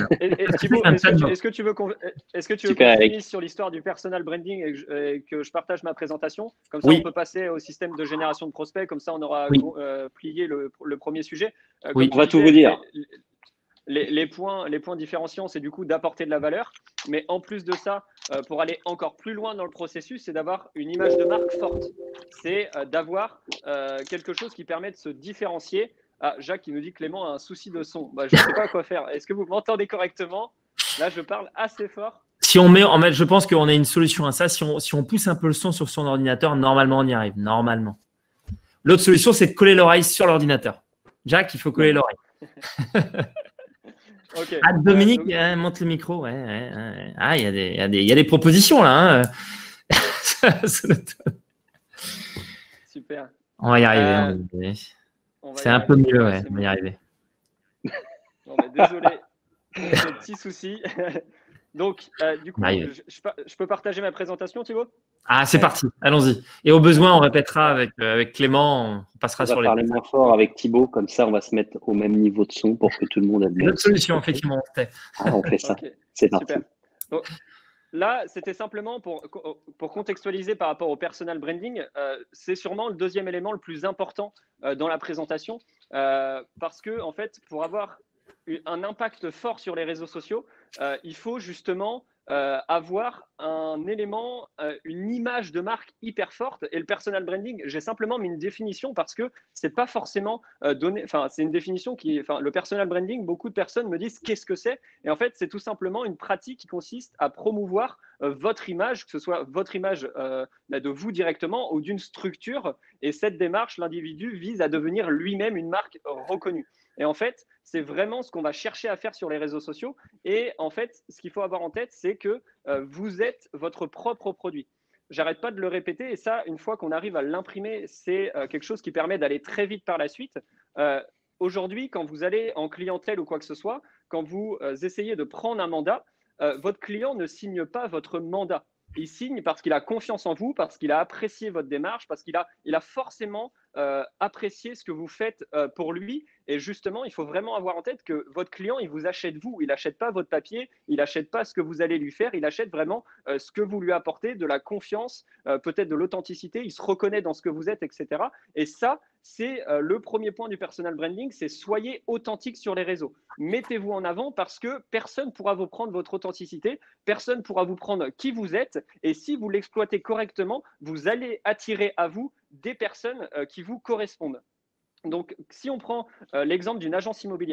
Est-ce que tu veux qu'on est-ce que tu veux qu'on finisse sur l'histoire du personal branding et que, je, et que je partage ma présentation? Comme ça, oui. On peut passer au système de génération de prospects. Comme ça, on aura oui. euh, plié le, le premier sujet. Euh, oui, on va disais, tout vous dire. Les, les, les, points, les points différenciants, c'est du coup d'apporter de la valeur. Mais en plus de ça, euh, pour aller encore plus loin dans le processus, c'est d'avoir une image de marque forte. C'est euh, d'avoir euh, quelque chose qui permet de se différencier. Ah, Jacques, qui nous dit Clément a un souci de son. Bah, je ne sais pas quoi faire. Est-ce que vous m'entendez correctement? Là, je parle assez fort. Si on met, en fait, je pense qu'on a une solution à ça. Si on, si on pousse un peu le son sur son ordinateur, normalement, on y arrive. Normalement. L'autre solution, c'est de coller l'oreille sur l'ordinateur. Jacques, il faut coller l'oreille. Okay. Ah, Dominique, euh, donc... hein, monte le micro. Ouais, ouais, ouais. Ah, il y, y, y, y a des propositions là. Hein. Super. On va y arriver. Euh... C'est un peu mieux, ouais, on va y arriver. Non, mais désolé, j'ai un petit souci. Donc, euh, du coup, je, je peux partager ma présentation, Thibaut? Ah, c'est parti, allons-y. Et au besoin, on répétera avec, avec Clément, on passera on sur les. On va parler moins fort avec Thibaut, comme ça, on va se mettre au même niveau de son pour que tout le monde ait bien. Notre solution, effectivement, on fait. Ah, on fait ça. Okay. C'est parti. Super. Donc, là, c'était simplement pour, pour contextualiser par rapport au personal branding. Euh, c'est sûrement le deuxième élément le plus important euh, dans la présentation euh, parce que, en fait, pour avoir un impact fort sur les réseaux sociaux, euh, il faut justement euh, avoir un élément, euh, une image de marque hyper forte. Et le personal branding, j'ai simplement mis une définition parce que c'est pas forcément euh, donné. Enfin, c'est une définition qui, enfin, le personal branding, beaucoup de personnes me disent qu'est-ce que c'est. Et en fait, c'est tout simplement une pratique qui consiste à promouvoir euh, votre image, que ce soit votre image euh, de vous directement ou d'une structure. Et cette démarche, l'individu vise à devenir lui-même une marque reconnue. Et en fait, c'est vraiment ce qu'on va chercher à faire sur les réseaux sociaux. Et en fait, ce qu'il faut avoir en tête, c'est que euh, vous êtes votre propre produit. J'arrête pas de le répéter. Et ça, une fois qu'on arrive à l'imprimer, c'est euh, quelque chose qui permet d'aller très vite par la suite. Euh, Aujourd'hui, quand vous allez en clientèle ou quoi que ce soit, quand vous euh, essayez de prendre un mandat, euh, votre client ne signe pas votre mandat. Il signe parce qu'il a confiance en vous, parce qu'il a apprécié votre démarche, parce qu'il a, il a forcément euh, apprécié ce que vous faites euh, pour lui. Et justement, il faut vraiment avoir en tête que votre client, il vous achète vous. Il n'achète pas votre papier, il n'achète pas ce que vous allez lui faire, il achète vraiment euh, ce que vous lui apportez, de la confiance, euh, peut-être de l'authenticité. Il se reconnaît dans ce que vous êtes, et cetera. Et ça, c'est euh, le premier point du personal branding, c'est soyez authentique sur les réseaux. Mettez-vous en avant parce que personne ne pourra vous prendre votre authenticité, personne ne pourra vous prendre qui vous êtes. Et si vous l'exploitez correctement, vous allez attirer à vous des personnes euh, qui vous correspondent. Donc, si on prend euh, l'exemple d'une agence immobilière,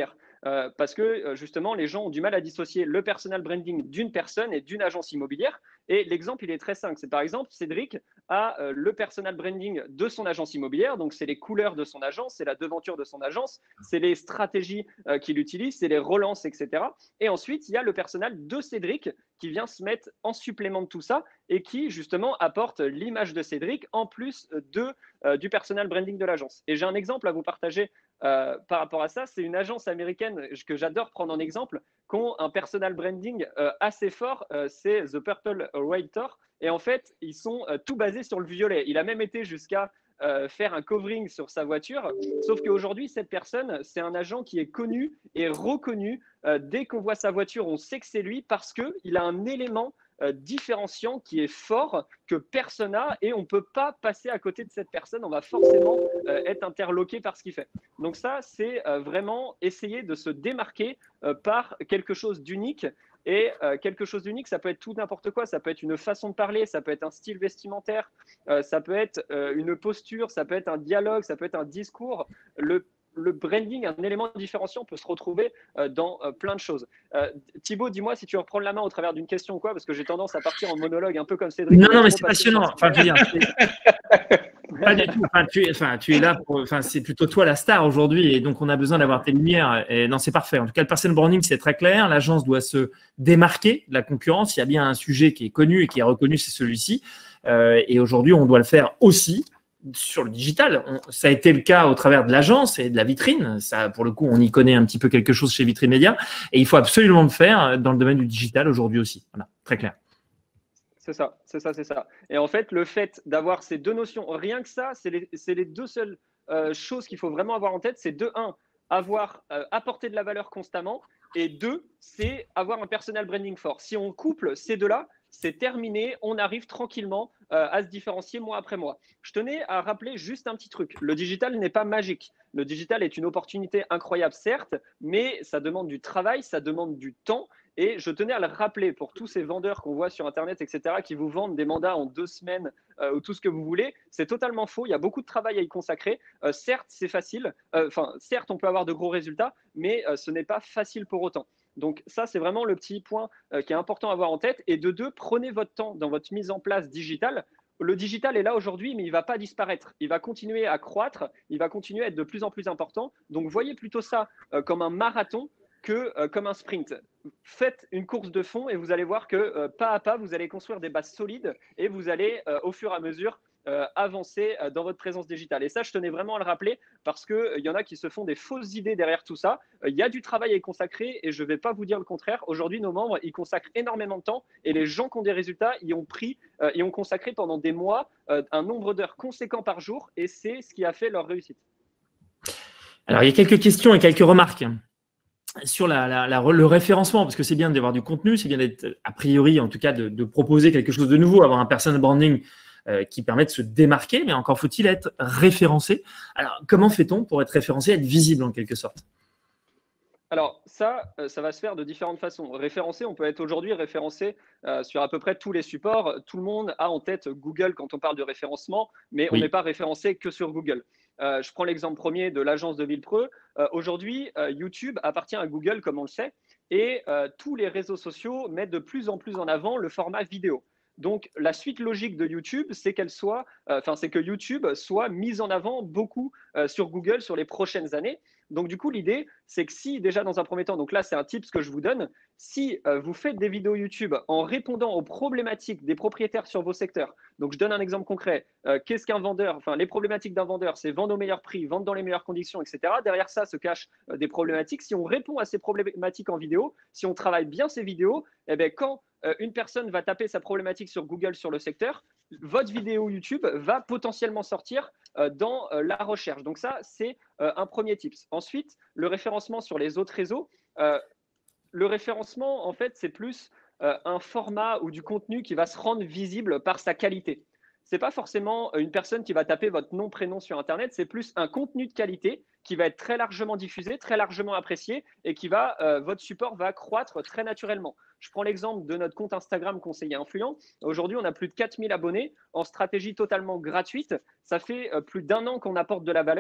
euh, parce que euh, justement, les gens ont du mal à dissocier le personal branding d'une personne et d'une agence immobilière. Et l'exemple, il est très simple. C'est par exemple, Cédric a euh, le personal branding de son agence immobilière. Donc, c'est les couleurs de son agence, c'est la devanture de son agence, c'est les stratégies euh, qu'il utilise, c'est les relances, et cetera. Et ensuite, il y a le personal de Cédric qui vient se mettre en supplément de tout ça et qui, justement, apporte l'image de Cédric en plus de, euh, du personal branding de l'agence. Et j'ai un exemple à vous partager euh, par rapport à ça. C'est une agence américaine que j'adore prendre en exemple, qui ont un personal branding euh, assez fort. Euh, c'est The Purple Rater. Et en fait, ils sont euh, tout basés sur le violet. Il a même été jusqu'à euh, faire un covering sur sa voiture. Sauf qu'aujourd'hui, cette personne, c'est un agent qui est connu et reconnu. Euh, dès qu'on voit sa voiture, on sait que c'est lui parce qu'il a un élément euh, différenciant qui est fort, que personne n'a, et on ne peut pas passer à côté de cette personne. On va forcément euh, être interloqué par ce qu'il fait. Donc ça, c'est euh, vraiment essayer de se démarquer euh, par quelque chose d'unique. Et euh, quelque chose d'unique, ça peut être tout n'importe quoi. Ça peut être une façon de parler, ça peut être un style vestimentaire, euh, ça peut être euh, une posture, ça peut être un dialogue, ça peut être un discours. Le, le branding, un élément différenciant, peut se retrouver euh, dans euh, plein de choses. Euh, Thibaut, dis-moi si tu veux reprendre la main au travers d'une question ou quoi, parce que j'ai tendance à partir en monologue un peu comme Cédric. Non, non, mais c'est passionnant. Enfin, je veux dire, pas du tout. Enfin, tu, es, enfin, tu es là pour. Enfin, c'est plutôt toi la star aujourd'hui, et donc on a besoin d'avoir tes lumières. Et non, c'est parfait. En tout cas, le personal branding, c'est très clair. L'agence doit se démarquer de la concurrence. Il y a bien un sujet qui est connu et qui est reconnu, c'est celui-ci. Euh, et aujourd'hui, on doit le faire aussi sur le digital. On, ça a été le cas au travers de l'agence et de la vitrine. Ça, pour le coup, on y connaît un petit peu quelque chose chez Vitrine Média. Et il faut absolument le faire dans le domaine du digital aujourd'hui aussi. Voilà, très clair. C'est ça, c'est ça, c'est ça. Et en fait, le fait d'avoir ces deux notions, rien que ça, c'est les, c'est les deux seules euh, choses qu'il faut vraiment avoir en tête. C'est de un, avoir euh, apporté de la valeur constamment, et deux, c'est avoir un personal branding fort. Si on couple ces deux-là, c'est terminé, on arrive tranquillement euh, à se différencier mois après mois. Je tenais à rappeler juste un petit truc. Le digital n'est pas magique. Le digital est une opportunité incroyable, certes, mais ça demande du travail, ça demande du temps. Et je tenais à le rappeler pour tous ces vendeurs qu'on voit sur Internet, et cetera, qui vous vendent des mandats en deux semaines euh, ou tout ce que vous voulez. C'est totalement faux. Il y a beaucoup de travail à y consacrer. Euh, certes, c'est facile. Enfin, euh, certes, on peut avoir de gros résultats, mais euh, ce n'est pas facile pour autant. Donc ça, c'est vraiment le petit point euh, qui est important à avoir en tête. Et de deux, prenez votre temps dans votre mise en place digitale. Le digital est là aujourd'hui, mais il ne va pas disparaître. Il va continuer à croître. Il va continuer à être de plus en plus important. Donc, voyez plutôt ça euh, comme un marathon que euh, comme un sprint. Faites une course de fond et vous allez voir que euh, pas à pas, vous allez construire des bases solides et vous allez euh, au fur et à mesure euh, avancer euh, dans votre présence digitale. Et ça, je tenais vraiment à le rappeler parce qu'il euh, y en a qui se font des fausses idées derrière tout ça. Il euh, y a du travail à y consacrer et je ne vais pas vous dire le contraire. Aujourd'hui, nos membres, ils consacrent énormément de temps et les gens qui ont des résultats, ils ont pris, euh, ils ont consacré pendant des mois euh, un nombre d'heures conséquent par jour et c'est ce qui a fait leur réussite. Alors, il y a quelques questions et quelques remarques sur la, la, la, le référencement, parce que c'est bien d'avoir du contenu, c'est bien d'être, a priori, en tout cas, de, de proposer quelque chose de nouveau, avoir un personal branding euh, qui permet de se démarquer, mais encore faut-il être référencé. Alors, comment fait-on pour être référencé, être visible en quelque sorte? Alors ça, ça va se faire de différentes façons. Référencé, on peut être aujourd'hui référencé euh, sur à peu près tous les supports. Tout le monde a en tête Google quand on parle de référencement, mais on n'est oui. pas référencé que sur Google. Euh, je prends l'exemple premier de l'agence de Villepreux. Euh, aujourd'hui, euh, YouTube appartient à Google, comme on le sait, et euh, tous les réseaux sociaux mettent de plus en plus en avant le format vidéo. Donc, la suite logique de YouTube, c'est qu'elle soit, enfin, euh, c'est que YouTube soit mise en avant beaucoup euh, sur Google sur les prochaines années. Donc, du coup, l'idée, c'est que si déjà dans un premier temps, donc là, c'est un tips que je vous donne, si euh, vous faites des vidéos YouTube en répondant aux problématiques des propriétaires sur vos secteurs, donc je donne un exemple concret, euh, qu'est-ce qu'un vendeur, enfin, les problématiques d'un vendeur, c'est vendre au meilleur prix, vendre dans les meilleures conditions, et cetera. Derrière ça se cachent euh, des problématiques. Si on répond à ces problématiques en vidéo, si on travaille bien ces vidéos, eh bien, quand euh, une personne va taper sa problématique sur Google sur le secteur, votre vidéo YouTube va potentiellement sortir euh, dans euh, la recherche. Donc ça, c'est euh, un premier tips. Ensuite, le référencement sur les autres réseaux. Euh, le référencement, en fait, c'est plus euh, un format ou du contenu qui va se rendre visible par sa qualité. Ce n'est pas forcément une personne qui va taper votre nom, prénom sur Internet, c'est plus un contenu de qualité qui va être très largement diffusé, très largement apprécié et qui va, euh, votre support va croître très naturellement. Je prends l'exemple de notre compte Instagram Conseiller Influent. Aujourd'hui, on a plus de quatre mille abonnés en stratégie totalement gratuite. Ça fait euh, plus d'un an qu'on apporte de la valeur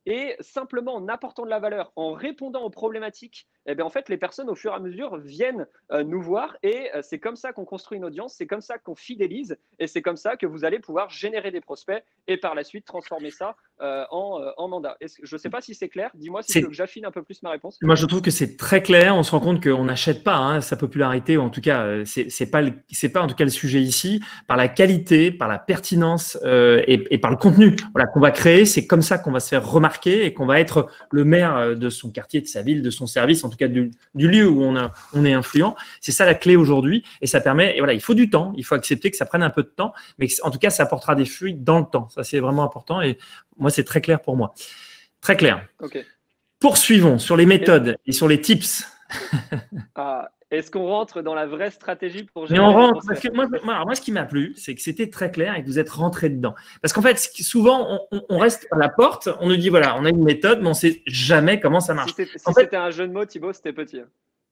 Et simplement en apportant de la valeur, en répondant aux problématiques, eh bien, en fait, les personnes, au fur et à mesure, viennent euh, nous voir et euh, c'est comme ça qu'on construit une audience, c'est comme ça qu'on fidélise et c'est comme ça que vous allez pouvoir générer des prospects et par la suite transformer ça euh, en, euh, en mandat. Que, je ne sais pas si c'est clair. Dis-moi si tu veux que j'affine un peu plus ma réponse. Moi, je trouve que c'est très clair. On se rend compte qu'on n'achète pas hein, sa popularité, ou en tout cas, c'est c'est pas le, c'est pas en tout cas le sujet ici, par la qualité, par la pertinence euh, et, et par le contenu. Voilà qu'on va créer. C'est comme ça qu'on va se faire remarquer et qu'on va être le maire de son quartier, de sa ville, de son service, en tout cas du, du lieu où on a, on est influent. C'est ça la clé aujourd'hui, et ça permet. Et voilà, il faut du temps. Il faut accepter que ça prenne un peu de temps, mais en tout cas, ça apportera des fruits dans le temps. Ça, c'est vraiment important. Et moi, c'est très clair pour moi. Très clair. Ok. Poursuivons sur les méthodes et sur les tips. Ah, est-ce qu'on rentre dans la vraie stratégie pour générer? Mais on rentre, parce que moi, moi, moi, ce qui m'a plu, c'est que c'était très clair et que vous êtes rentré dedans. Parce qu'en fait, souvent, on, on reste à la porte, on nous dit, voilà, on a une méthode, mais on ne sait jamais comment ça marche. Si c'était si un jeu de mots, Thibaut, c'était petit.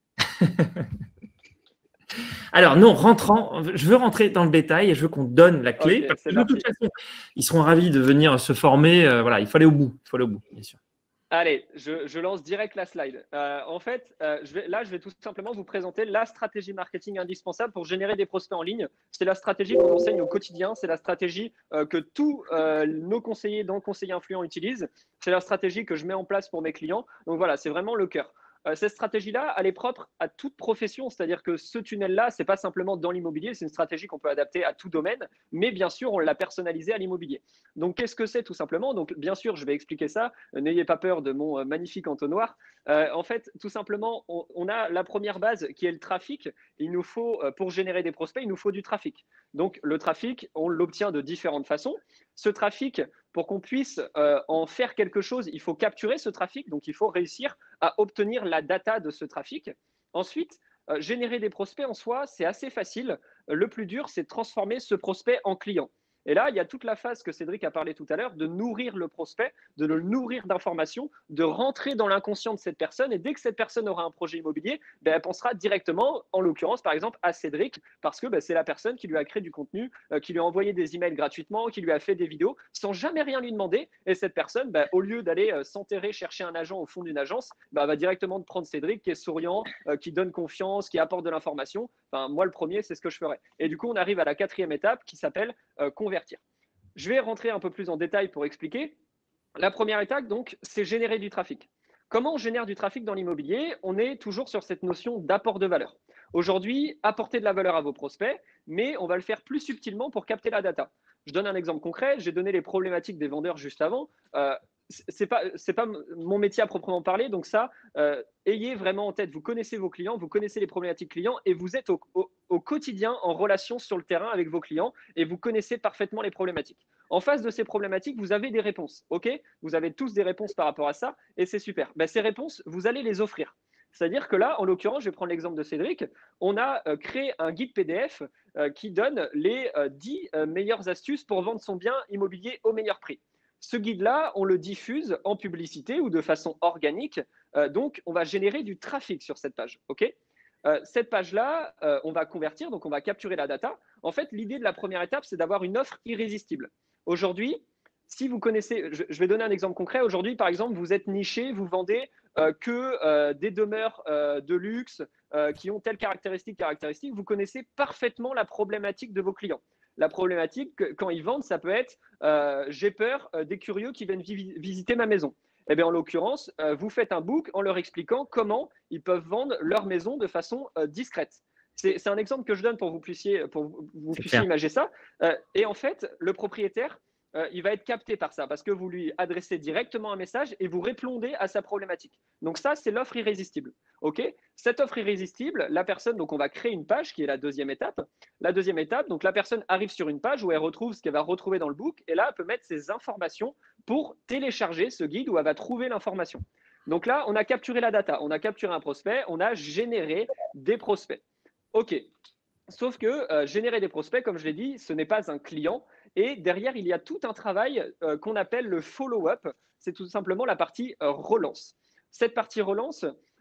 Alors, non, rentrant, je veux rentrer dans le détail et je veux qu'on donne la clé. Okay, parce que de toute façon, ils seront ravis de venir se former. Euh, voilà, il faut aller au bout. Il faut aller au bout, bien sûr. Allez, je, je lance direct la slide. Euh, en fait, euh, je vais, là, je vais tout simplement vous présenter la stratégie marketing indispensable pour générer des prospects en ligne. C'est la stratégie qu'on enseigne au quotidien. C'est la stratégie euh, que tous euh, nos conseillers dans Conseillers Influents utilisent. C'est la stratégie que je mets en place pour mes clients. Donc voilà, c'est vraiment le cœur. Euh, cette stratégie-là, elle est propre à toute profession, c'est-à-dire que ce tunnel-là, ce n'est pas simplement dans l'immobilier, c'est une stratégie qu'on peut adapter à tout domaine, mais bien sûr, on l'a personnalisée à l'immobilier. Donc, qu'est-ce que c'est tout simplement? Donc, bien sûr, je vais expliquer ça, n'ayez pas peur de mon magnifique entonnoir. Euh, en fait, tout simplement, on, on a la première base qui est le trafic. Il nous faut, pour générer des prospects, il nous faut du trafic. Donc, le trafic, on l'obtient de différentes façons. Ce trafic, pour qu'on puisse euh, en faire quelque chose, il faut capturer ce trafic, donc il faut réussir à obtenir la data de ce trafic. Ensuite, euh, générer des prospects en soi, c'est assez facile. Le plus dur, c'est de transformer ce prospect en client. Et là, il y a toute la phase que Cédric a parlé tout à l'heure, de nourrir le prospect, de le nourrir d'informations, de rentrer dans l'inconscient de cette personne. Et dès que cette personne aura un projet immobilier, ben, elle pensera directement, en l'occurrence, par exemple, à Cédric, parce que ben, c'est la personne qui lui a créé du contenu, euh, qui lui a envoyé des emails gratuitement, qui lui a fait des vidéos, sans jamais rien lui demander. Et cette personne, ben, au lieu d'aller euh, s'enterrer, chercher un agent au fond d'une agence, ben, va directement prendre Cédric, qui est souriant, euh, qui donne confiance, qui apporte de l'information. Enfin, moi, le premier, c'est ce que je ferais. Et du coup, on arrive à la quatrième étape qui s'appelle euh, convertir. Je vais rentrer un peu plus en détail pour expliquer. La première étape, donc, c'est générer du trafic. Comment on génère du trafic dans l'immobilier? On est toujours sur cette notion d'apport de valeur. Aujourd'hui, apporter de la valeur à vos prospects, mais on va le faire plus subtilement pour capter la data. Je donne un exemple concret. J'ai donné les problématiques des vendeurs juste avant. Euh, c'est pas c'est pas mon métier à proprement parler, donc ça, euh, ayez vraiment en tête. Vous connaissez vos clients, vous connaissez les problématiques clients et vous êtes au, au, au quotidien en relation sur le terrain avec vos clients et vous connaissez parfaitement les problématiques. En face de ces problématiques, vous avez des réponses, ok? Vous avez tous des réponses par rapport à ça et c'est super. Ben, ces réponses, vous allez les offrir. C'est-à-dire que là, en l'occurrence, je vais prendre l'exemple de Cédric, on a euh, créé un guide P D F euh, qui donne les euh, dix euh, meilleures astuces pour vendre son bien immobilier au meilleur prix. Ce guide-là, on le diffuse en publicité ou de façon organique. Euh, donc, on va générer du trafic sur cette page. Okay, euh, cette page-là, euh, on va convertir, donc on va capturer la data. En fait, l'idée de la première étape, c'est d'avoir une offre irrésistible. Aujourd'hui, si vous connaissez, je, je vais donner un exemple concret. Aujourd'hui, par exemple, vous êtes niché, vous vendez euh, que euh, des demeures euh, de luxe euh, qui ont telle caractéristique, caractéristique. Vous connaissez parfaitement la problématique de vos clients. La problématique, quand ils vendent, ça peut être euh, j'ai peur euh, des curieux qui viennent vi visiter ma maison. Eh bien, en l'occurrence, euh, vous faites un book en leur expliquant comment ils peuvent vendre leur maison de façon euh, discrète. C'est un exemple que je donne pour que vous puissiez, pour vous, vous puissiez imaginer ça. Euh, et en fait, le propriétaire, euh, il va être capté par ça parce que vous lui adressez directement un message et vous répondez à sa problématique. Donc ça, c'est l'offre irrésistible. Okay, cette offre irrésistible, la personne, donc on va créer une page qui est la deuxième étape. La deuxième étape, donc la personne arrive sur une page où elle retrouve ce qu'elle va retrouver dans le book et là, elle peut mettre ses informations pour télécharger ce guide où elle va trouver l'information. Donc là, on a capturé la data, on a capturé un prospect, on a généré des prospects. OK. Sauf que euh, générer des prospects, comme je l'ai dit, ce n'est pas un client. Et derrière, il y a tout un travail euh, qu'on appelle le follow-up. C'est tout simplement la partie euh, relance. Cette partie relance,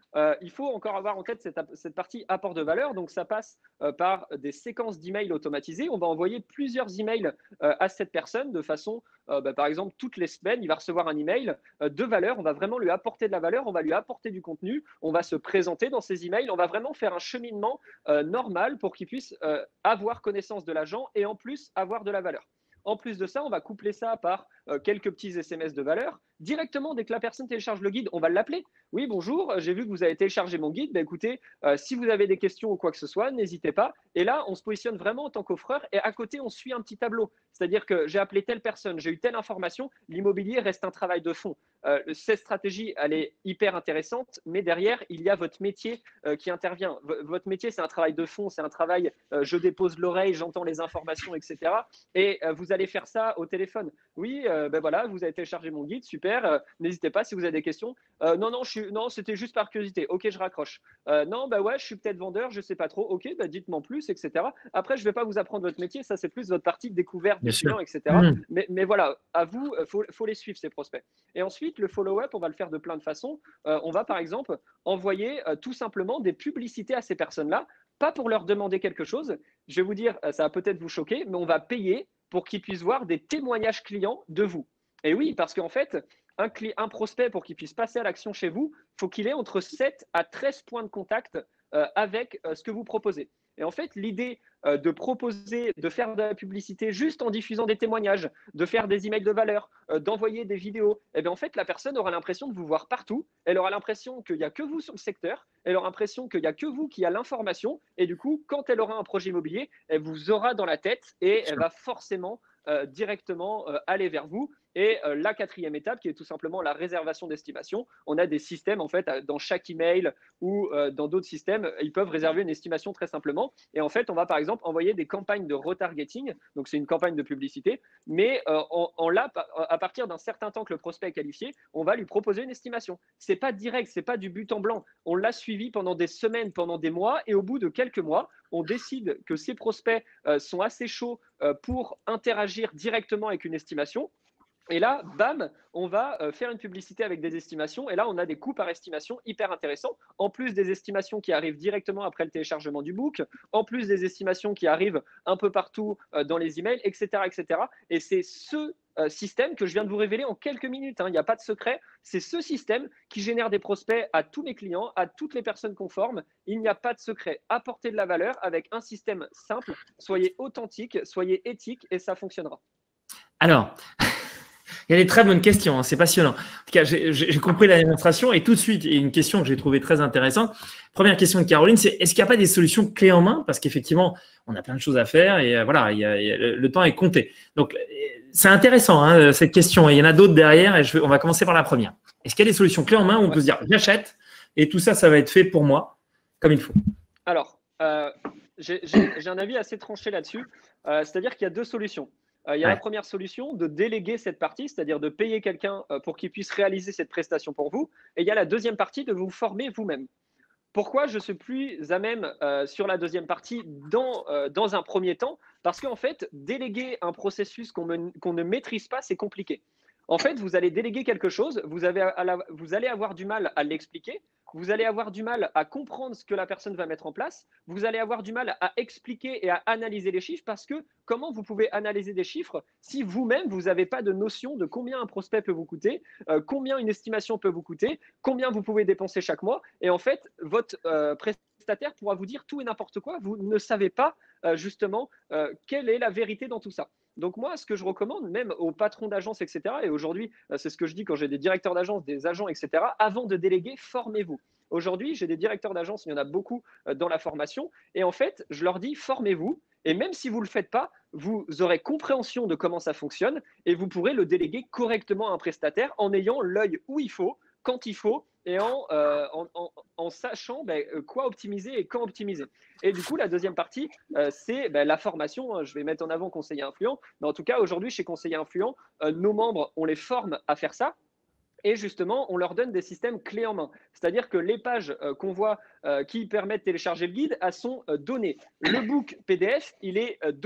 euh, il faut encore avoir en tête cette, cette partie apport de valeur. Donc, ça passe euh, par des séquences d'emails automatisées. On va envoyer plusieurs emails euh, à cette personne de façon, euh, bah, par exemple, toutes les semaines, il va recevoir un email euh, de valeur. On va vraiment lui apporter de la valeur, on va lui apporter du contenu, on va se présenter dans ces emails, on va vraiment faire un cheminement euh, normal pour qu'il puisse euh, avoir connaissance de l'agent et en plus avoir de la valeur. En plus de ça, on va coupler ça par euh, quelques petits S M S de valeur. Directement, dès que la personne télécharge le guide, on va l'appeler. Oui, bonjour, j'ai vu que vous avez téléchargé mon guide. Ben, écoutez, euh, si vous avez des questions ou quoi que ce soit, n'hésitez pas. Et là, on se positionne vraiment en tant qu'offreur et à côté, on suit un petit tableau. C'est-à-dire que j'ai appelé telle personne, j'ai eu telle information. L'immobilier reste un travail de fond. Euh, cette stratégie, elle est hyper intéressante, mais derrière, il y a votre métier euh, qui intervient. V votre métier, c'est un travail de fond, c'est un travail, euh, je dépose l'oreille, j'entends les informations, et cetera. Et euh, vous allez faire ça au téléphone. Oui, euh, ben voilà, vous avez téléchargé mon guide, super. Euh, N'hésitez pas si vous avez des questions. Euh, non, non, je suis, non, c'était juste par curiosité. Ok, je raccroche. Euh, non, bah ouais, je suis peut-être vendeur, je sais pas trop. Ok, bah dites-moi plus, et cetera. Après, je vais pas vous apprendre votre métier, ça c'est plus votre partie de découverte des clients, et cetera. Mmh. Mais, mais voilà, à vous, faut, faut les suivre ces prospects. Et ensuite, le follow-up, on va le faire de plein de façons. Euh, on va par exemple envoyer euh, tout simplement des publicités à ces personnes-là, pas pour leur demander quelque chose. Je vais vous dire, ça va peut-être vous choquer, mais on va payer pour qu'ils puissent voir des témoignages clients de vous. Et oui, parce qu'en fait, un, un prospect, pour qu'il puisse passer à l'action chez vous, il faut qu'il ait entre sept à treize points de contact euh, avec euh, ce que vous proposez. Et en fait, l'idée euh, de proposer, de faire de la publicité juste en diffusant des témoignages, de faire des emails de valeur, euh, d'envoyer des vidéos, eh bien, en fait, la personne aura l'impression de vous voir partout. Elle aura l'impression qu'il n'y a que vous sur le secteur. Elle aura l'impression qu'il n'y a que vous qui a l'information. Et du coup, quand elle aura un projet immobilier, elle vous aura dans la tête et elle va forcément euh, directement euh, aller vers vous. Et euh, la quatrième étape, qui est tout simplement la réservation d'estimation. On a des systèmes, en fait, dans chaque email ou euh, dans d'autres systèmes, ils peuvent réserver une estimation très simplement. Et en fait, on va par exemple envoyer des campagnes de retargeting. Donc, c'est une campagne de publicité. Mais euh, en, en là, à partir d'un certain temps que le prospect est qualifié, on va lui proposer une estimation. Ce n'est pas direct, ce n'est pas du but en blanc. On l'a suivi pendant des semaines, pendant des mois. Et au bout de quelques mois, on décide que ces prospects euh, sont assez chauds euh, pour interagir directement avec une estimation. Et là, bam, on va faire une publicité avec des estimations. Et là, on a des coûts par estimation hyper intéressants. En plus des estimations qui arrivent directement après le téléchargement du book, en plus des estimations qui arrivent un peu partout dans les emails, et cetera, et cetera. Et c'est ce système que je viens de vous révéler en quelques minutes. Hein. Il n'y a pas de secret. C'est ce système qui génère des prospects à tous mes clients, à toutes les personnes qu'on forme. Il n'y a pas de secret. Apportez de la valeur avec un système simple. Soyez authentique, soyez éthique et ça fonctionnera. Alors, il y a des très bonnes questions, hein, c'est passionnant. En tout cas, j'ai compris la démonstration et tout de suite, il y a une question que j'ai trouvée très intéressante. Première question de Caroline, c'est est-ce qu'il n'y a pas des solutions clés en main? Parce qu'effectivement, on a plein de choses à faire et euh, voilà, il y a, il y a, le, le temps est compté. Donc, c'est intéressant hein, cette question. Et il y en a d'autres derrière et je vais, on va commencer par la première. Est-ce qu'il y a des solutions clés en main où on peut se dire j'achète et tout ça, ça va être fait pour moi comme il faut? Alors, euh, j'ai un avis assez tranché là-dessus. Euh, C'est-à-dire qu'il y a deux solutions. Euh, il y a ouais. la première solution de déléguer cette partie, c'est-à-dire de payer quelqu'un euh, pour qu'il puisse réaliser cette prestation pour vous. Et il y a la deuxième partie de vous former vous-même. Pourquoi je suis plus à même euh, sur la deuxième partie dans, euh, dans un premier temps? Parce qu'en fait, déléguer un processus qu'on qu'on ne maîtrise pas, c'est compliqué. En fait, vous allez déléguer quelque chose, vous, avez à la, vous allez avoir du mal à l'expliquer, vous allez avoir du mal à comprendre ce que la personne va mettre en place, vous allez avoir du mal à expliquer et à analyser les chiffres parce que comment vous pouvez analyser des chiffres si vous-même, vous n'avez pas de notion de combien un prospect peut vous coûter, euh, combien une estimation peut vous coûter, combien vous pouvez dépenser chaque mois. Et en fait, votre euh, prestataire pourra vous dire tout et n'importe quoi. Vous ne savez pas euh, justement euh, quelle est la vérité dans tout ça. Donc moi, ce que je recommande, même aux patrons d'agence, et cetera, et aujourd'hui, c'est ce que je dis quand j'ai des directeurs d'agence, des agents, et cetera, avant de déléguer, formez-vous. Aujourd'hui, j'ai des directeurs d'agence, il y en a beaucoup dans la formation, et en fait, je leur dis, formez-vous, et même si vous ne le faites pas, vous aurez compréhension de comment ça fonctionne, et vous pourrez le déléguer correctement à un prestataire en ayant l'œil où il faut, quand il faut, et en, euh, en, en, en sachant ben, quoi optimiser et quand optimiser. Et du coup, la deuxième partie, euh, c'est ben, la formation. Je vais mettre en avant conseiller influent. Mais en tout cas, aujourd'hui, chez conseiller influent, euh, nos membres, on les forme à faire ça. Et justement, on leur donne des systèmes clés en main. C'est-à-dire que les pages euh, qu'on voit euh, qui permettent de télécharger le guide, elles sont euh, données. Le book P D F, il est euh, donné.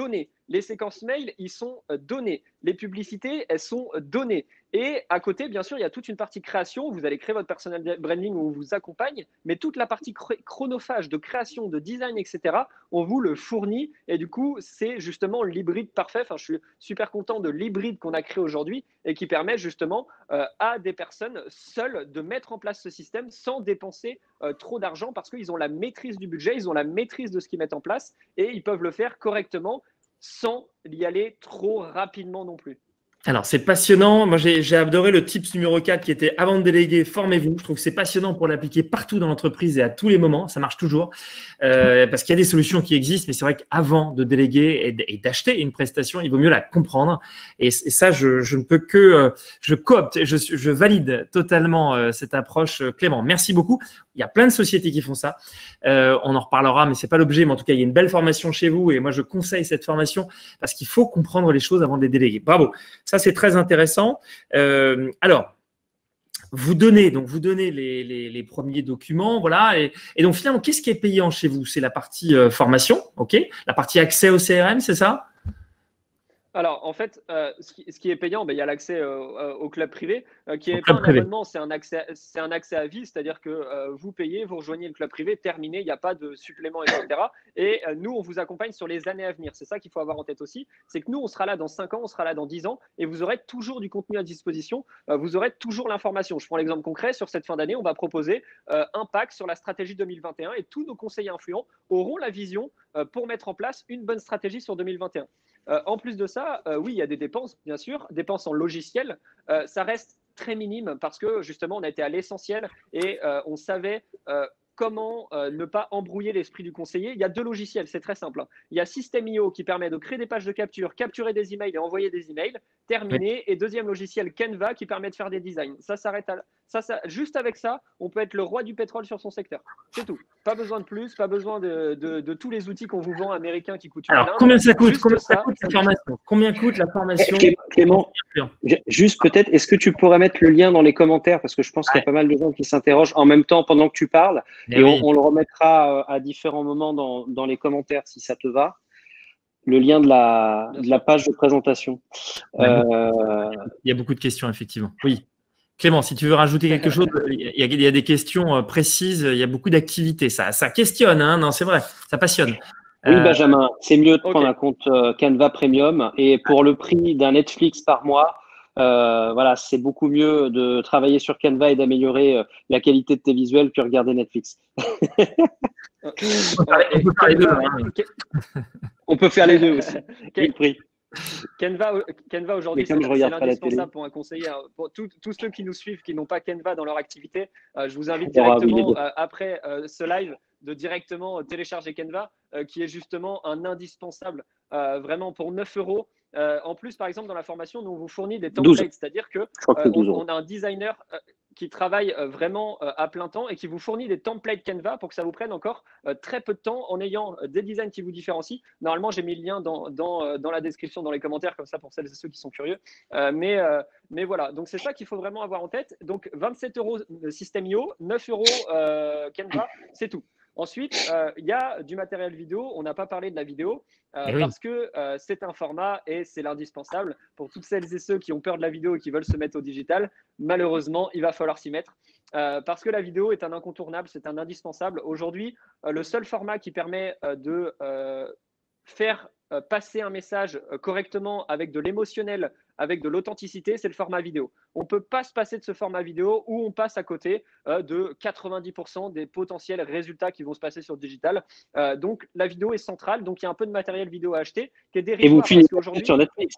Les séquences mail, ils sont donnés. Les publicités, elles sont données. Et à côté, bien sûr, il y a toute une partie création. Vous allez créer votre personal branding où on vous accompagne, mais toute la partie chronophage de création, de design, et cetera, on vous le fournit. Et du coup, c'est justement l'hybride parfait. Enfin, je suis super content de l'hybride qu'on a créé aujourd'hui et qui permet justement euh, à des personnes seules de mettre en place ce système sans dépenser euh, trop d'argent parce qu'ils ont la maîtrise du budget, ils ont la maîtrise de ce qu'ils mettent en place et ils peuvent le faire correctement sans y aller trop rapidement non plus. Alors, c'est passionnant. Moi, j'ai adoré le tips numéro quatre qui était avant de déléguer, formez-vous. Je trouve que c'est passionnant pour l'appliquer partout dans l'entreprise et à tous les moments. Ça marche toujours euh, parce qu'il y a des solutions qui existent, mais c'est vrai qu'avant de déléguer et d'acheter une prestation, il vaut mieux la comprendre. Et, et ça, je, je ne peux que, euh, je coopte, je, je valide totalement euh, cette approche. euh, Clément, merci beaucoup. Il y a plein de sociétés qui font ça. Euh, on en reparlera, mais c'est pas l'objet. Mais en tout cas, il y a une belle formation chez vous et moi, je conseille cette formation parce qu'il faut comprendre les choses avant de les déléguer. Bravo. Ça, c'est très intéressant. Euh, alors, vous donnez, donc vous donnez les, les, les premiers documents, voilà. Et, et donc, finalement, qu'est-ce qui est payant chez vous? C'est la partie euh, formation, OK? La partie accès au C R M, c'est ça? Alors, en fait, euh, ce, qui, ce qui est payant, ben, il y a l'accès euh, au club privé, euh, qui n'est pas un privé. abonnement, c'est un accès, c'est un accès à vie, c'est-à-dire que euh, vous payez, vous rejoignez le club privé, terminé, il n'y a pas de supplément, et cetera. Et euh, nous, on vous accompagne sur les années à venir. C'est ça qu'il faut avoir en tête aussi, c'est que nous, on sera là dans cinq ans, on sera là dans dix ans, et vous aurez toujours du contenu à disposition, euh, vous aurez toujours l'information. Je prends l'exemple concret, sur cette fin d'année, on va proposer euh, un pack sur la stratégie deux mille vingt et un, et tous nos conseillers influents auront la vision euh, pour mettre en place une bonne stratégie sur deux mille vingt et un. Euh, en plus de ça, euh, oui, il y a des dépenses, bien sûr, dépenses en logiciel. Euh, ça reste très minime parce que justement, on a été à l'essentiel et euh, on savait euh, comment euh, ne pas embrouiller l'esprit du conseiller. Il y a deux logiciels, c'est très simple. Il y a System.io qui permet de créer des pages de capture, capturer des emails et envoyer des emails, terminé. Oui. Et deuxième logiciel, Canva, qui permet de faire des designs. Ça s'arrête à ça, ça. Juste avec ça, on peut être le roi du pétrole sur son secteur. C'est tout. Pas besoin de plus, pas besoin de, de, de tous les outils qu'on vous vend américains qui coûtent une Alors, blinde. combien ça coûte, combien ça, ça coûte la formation Combien coûte la formation? Clément, juste peut-être, est-ce que tu pourrais mettre le lien dans les commentaires parce que je pense qu'il y a pas mal de gens qui s'interrogent en même temps pendant que tu parles et, et oui. on, on le remettra à différents moments dans, dans les commentaires si ça te va. Le lien de la, de la page de présentation. Il y, euh... il y a beaucoup de questions, effectivement. Oui. Clément, si tu veux rajouter quelque chose, il y a, il y a des questions précises, il y a beaucoup d'activités. Ça, ça questionne, hein, non, c'est vrai, ça passionne. Oui, euh... Benjamin, c'est mieux de okay. prendre un compte Canva Premium et pour le prix d'un Netflix par mois, euh, voilà, c'est beaucoup mieux de travailler sur Canva et d'améliorer la qualité de tes visuels que regarder Netflix. On peut faire les deux. On peut faire les deux aussi. Quel prix? Canva, Canva aujourd'hui, c'est l'indispensable pour un conseiller. Pour tous ceux qui nous suivent, qui n'ont pas Canva dans leur activité, euh, je vous invite directement, euh, après euh, ce live, de directement télécharger Canva, euh, qui est justement un indispensable, euh, vraiment pour neuf euros. Euh, en plus, par exemple, dans la formation, nous, on vous fournit des templates, c'est-à-dire que, euh, on, on a un designer euh, qui travaille euh, vraiment euh, à plein temps et qui vous fournit des templates Canva pour que ça vous prenne encore euh, très peu de temps en ayant euh, des designs qui vous différencient. Normalement, j'ai mis le lien dans, dans, euh, dans la description, dans les commentaires, comme ça pour celles et ceux qui sont curieux. Euh, mais, euh, mais voilà, donc c'est ça qu'il faut vraiment avoir en tête. Donc, vingt-sept euros System.io, neuf euros euh, Canva, c'est tout. Ensuite, euh, il y a du matériel vidéo. On n'a pas parlé de la vidéo euh, oui. parce que euh, c'est un format et c'est l'indispensable pour toutes celles et ceux qui ont peur de la vidéo et qui veulent se mettre au digital. Malheureusement, il va falloir s'y mettre euh, parce que la vidéo est un incontournable, c'est un indispensable. Aujourd'hui, euh, le seul format qui permet euh, de euh, faire euh, passer un message euh, correctement avec de l'émotionnel, avec de l'authenticité, c'est le format vidéo. On ne peut pas se passer de ce format vidéo où on passe à côté euh, de quatre-vingt-dix pour cent des potentiels résultats qui vont se passer sur le digital. Euh, donc, la vidéo est centrale. Donc, il y a un peu de matériel vidéo à acheter qui est dérisoire. Et vous finissez aujourd'hui sur Netflix.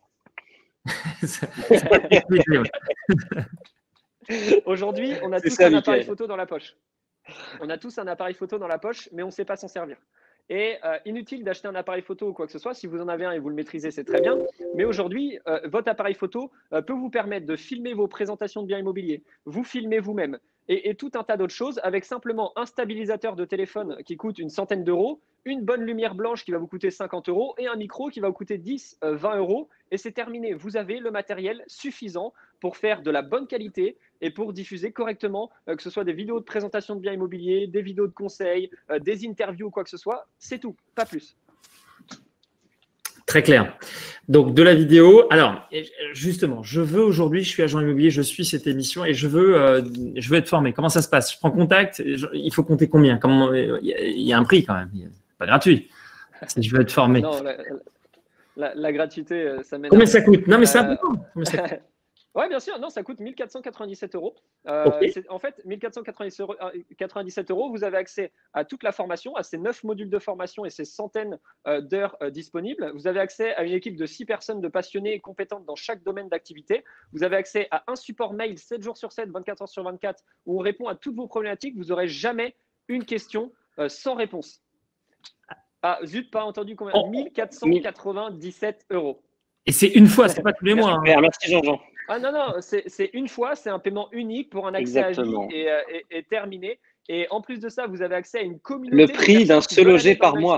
Aujourd'hui, on a tous ça, un appareil Michael. photo dans la poche. On a tous un appareil photo dans la poche, mais on ne sait pas s'en servir. Et euh, inutile d'acheter un appareil photo ou quoi que ce soit. Si vous en avez un et vous le maîtrisez, c'est très bien. Mais aujourd'hui, euh, votre appareil photo euh, peut vous permettre de filmer vos présentations de biens immobiliers. Vous filmez vous-même et, et tout un tas d'autres choses avec simplement un stabilisateur de téléphone qui coûte une centaine d'euros, une bonne lumière blanche qui va vous coûter cinquante euros et un micro qui va vous coûter dix, vingt euros. Et c'est terminé. Vous avez le matériel suffisant pour faire de la bonne qualité et pour diffuser correctement, euh, que ce soit des vidéos de présentation de biens immobiliers, des vidéos de conseils, euh, des interviews ou quoi que ce soit. C'est tout, pas plus. Très clair. Donc, de la vidéo. Alors, justement, je veux aujourd'hui, je suis agent immobilier, je suis cette émission et je veux, euh, je veux être formé. Comment ça se passe? Je prends contact. Je, il faut compter combien? Comment, il y, a, il y a un prix quand même. C'est pas gratuit. Si je veux être formé. Non, la, la, la gratuité, ça m'énerve. Combien ça coûte? Non, mais c'est important. Combien ça coûte? Oui, bien sûr. Non, ça coûte mille quatre cent quatre-vingt-dix-sept euros. Euh, okay. En fait, mille quatre cent quatre-vingt-dix-sept euros, vous avez accès à toute la formation, à ces neuf modules de formation et ces centaines euh, d'heures euh, disponibles. Vous avez accès à une équipe de six personnes de passionnés et compétentes dans chaque domaine d'activité. Vous avez accès à un support mail sept jours sur sept, vingt-quatre heures sur vingt-quatre, où on répond à toutes vos problématiques. Vous n'aurez jamais une question euh, sans réponse. Ah, zut, pas entendu combien? Oh. mille quatre cent quatre-vingt-dix-sept euros. Et c'est une fois, c'est pas tous les mois. Hein. Merci Jean-Jean. Ah non, non, c'est une fois, c'est un paiement unique pour un accès Exactement. à vie et, et, et terminé. Et en plus de ça, vous avez accès à une communauté. Le prix d'un se loger par mois.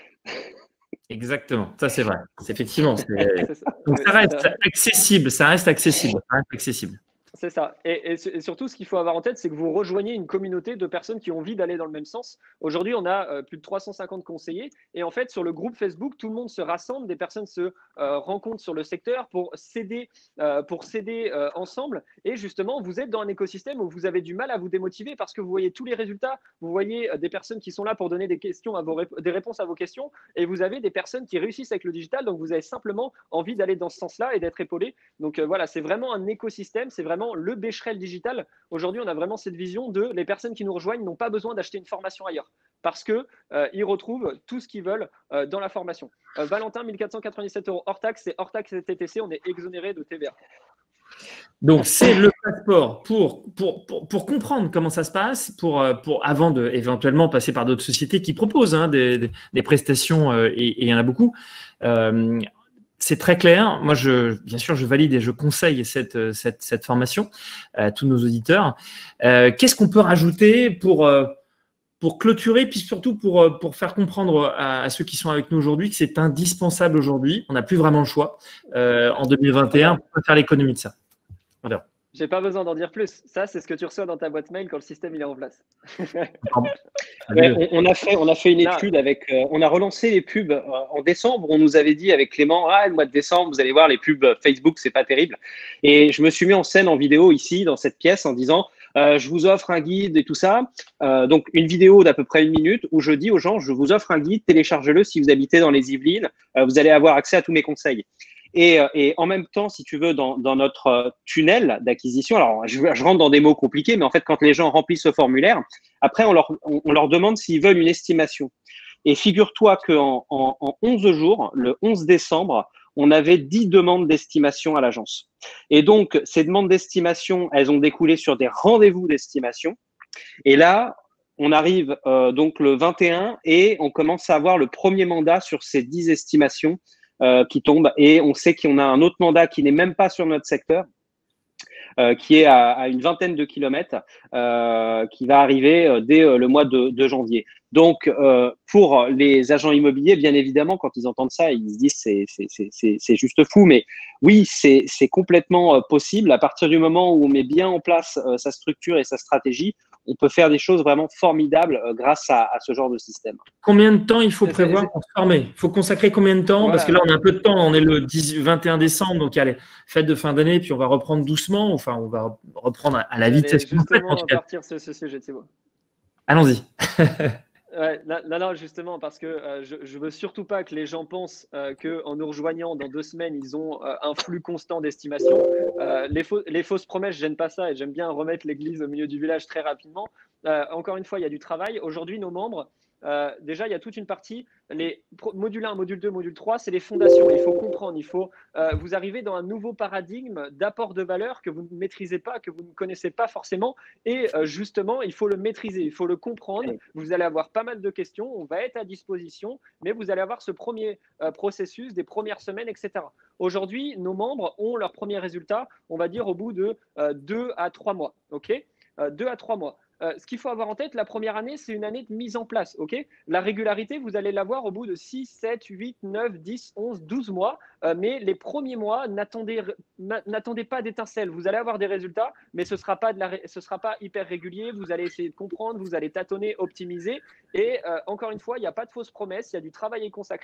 Exactement, ça c'est vrai. Effectivement, donc ça reste accessible, ça reste accessible, ça reste accessible. C'est ça. Et, et, et surtout, ce qu'il faut avoir en tête, c'est que vous rejoignez une communauté de personnes qui ont envie d'aller dans le même sens. Aujourd'hui, on a euh, plus de trois cent cinquante conseillers. Et en fait, sur le groupe Facebook, tout le monde se rassemble, des personnes se euh, rencontrent sur le secteur pour s'aider euh, pour s'aider euh, ensemble. Et justement, vous êtes dans un écosystème où vous avez du mal à vous démotiver parce que vous voyez tous les résultats. Vous voyez euh, des personnes qui sont là pour donner des, questions à vos rép des réponses à vos questions. Et vous avez des personnes qui réussissent avec le digital. Donc, vous avez simplement envie d'aller dans ce sens-là et d'être épaulé. Donc, euh, voilà, c'est vraiment un écosystème. C'est vraiment le Becherel digital. Aujourd'hui, on a vraiment cette vision de les personnes qui nous rejoignent n'ont pas besoin d'acheter une formation ailleurs parce que euh, ils retrouvent tout ce qu'ils veulent euh, dans la formation. Euh, Valentin, mille quatre cent quatre-vingt-dix-sept euros hors taxe, c'est hors taxe et T T C, on est exonéré de T V A. Donc, c'est le passeport pour, pour, pour, pour comprendre comment ça se passe, pour, pour, avant de éventuellement passer par d'autres sociétés qui proposent hein, des, des, des prestations euh, et, et il y en a beaucoup. Euh, C'est très clair. Moi, je, bien sûr, je valide et je conseille cette, cette, cette formation à tous nos auditeurs. Euh, Qu'est-ce qu'on peut rajouter pour, pour clôturer, puis surtout pour, pour faire comprendre à, à ceux qui sont avec nous aujourd'hui que c'est indispensable aujourd'hui. On n'a plus vraiment le choix euh, en deux mille vingt et un pour faire l'économie de ça. Voilà. J'ai pas besoin d'en dire plus. Ça, c'est ce que tu reçois dans ta boîte mail quand le système il est en place. Ouais, on, on a fait, on a fait une étude avec, euh, on a relancé les pubs euh, en décembre. On nous avait dit avec Clément, ah le mois de décembre, vous allez voir les pubs Facebook, c'est pas terrible. Et je me suis mis en scène en vidéo ici dans cette pièce en disant, euh, je vous offre un guide et tout ça. Euh, donc une vidéo d'à peu près une minute où je dis aux gens, je vous offre un guide, téléchargez-le si vous habitez dans les Yvelines, euh, vous allez avoir accès à tous mes conseils. Et, et en même temps, si tu veux, dans, dans notre tunnel d'acquisition, alors je, je rentre dans des mots compliqués, mais en fait, quand les gens remplissent ce formulaire, après, on leur, on, on leur demande s'ils veulent une estimation. Et figure-toi qu'en en, en onze jours, le onze décembre, on avait dix demandes d'estimation à l'agence. Et donc, ces demandes d'estimation, elles ont découlé sur des rendez-vous d'estimation. Et là, on arrive euh, donc le vingt et un et on commence à avoir le premier mandat sur ces dix estimations Euh, qui tombe et on sait qu'on a un autre mandat qui n'est même pas sur notre secteur, euh, qui est à, à une vingtaine de kilomètres, euh, qui va arriver euh, dès euh, le mois de, de janvier. Donc, euh, pour les agents immobiliers, bien évidemment, quand ils entendent ça, ils se disent c'est c'est juste fou. Mais oui, c'est complètement euh, possible. À partir du moment où on met bien en place euh, sa structure et sa stratégie, on peut faire des choses vraiment formidables euh, grâce à, à ce genre de système. Combien de temps il faut prévoir pour se former? Il faut consacrer combien de temps? Voilà. Parce que là, on a un peu de temps. On est le vingt et un décembre, donc il y a les fêtes de fin d'année, puis on va reprendre doucement. Enfin, on va reprendre à la vitesse. Justement, on va partir sur ce sujet, Thibaut. Allons-y. Ouais, non, non, justement, parce que euh, je, je veux surtout pas que les gens pensent euh, qu'en nous rejoignant dans deux semaines, ils ont euh, un flux constant d'estimation. Euh, les, faux, les fausses promesses, j'aime pas ça et j'aime bien remettre l'église au milieu du village très rapidement. Euh, encore une fois, il y a du travail. Aujourd'hui, nos membres, euh, déjà, il y a toute une partie, les module un, module deux, module trois, c'est les fondations. Il faut comprendre, il faut euh, vous arrivez dans un nouveau paradigme d'apport de valeur que vous ne maîtrisez pas, que vous ne connaissez pas forcément. Et euh, justement, il faut le maîtriser, il faut le comprendre. Vous allez avoir pas mal de questions, on va être à disposition, mais vous allez avoir ce premier euh, processus des premières semaines, et cetera. Aujourd'hui, nos membres ont leurs premiers résultats, on va dire au bout de euh, deux à trois mois. Ok, euh, deux à trois mois. Euh, ce qu'il faut avoir en tête, la première année, c'est une année de mise en place. Okay, la régularité, vous allez l'avoir au bout de six, sept, huit, neuf, dix, onze, douze mois. Euh, mais les premiers mois, n'attendez pas d'étincelles. Vous allez avoir des résultats, mais ce ne sera pas de la, ce sera pas hyper régulier. Vous allez essayer de comprendre, vous allez tâtonner, optimiser. Et euh, encore une fois, il n'y a pas de fausses promesses, il y a du travail consacré.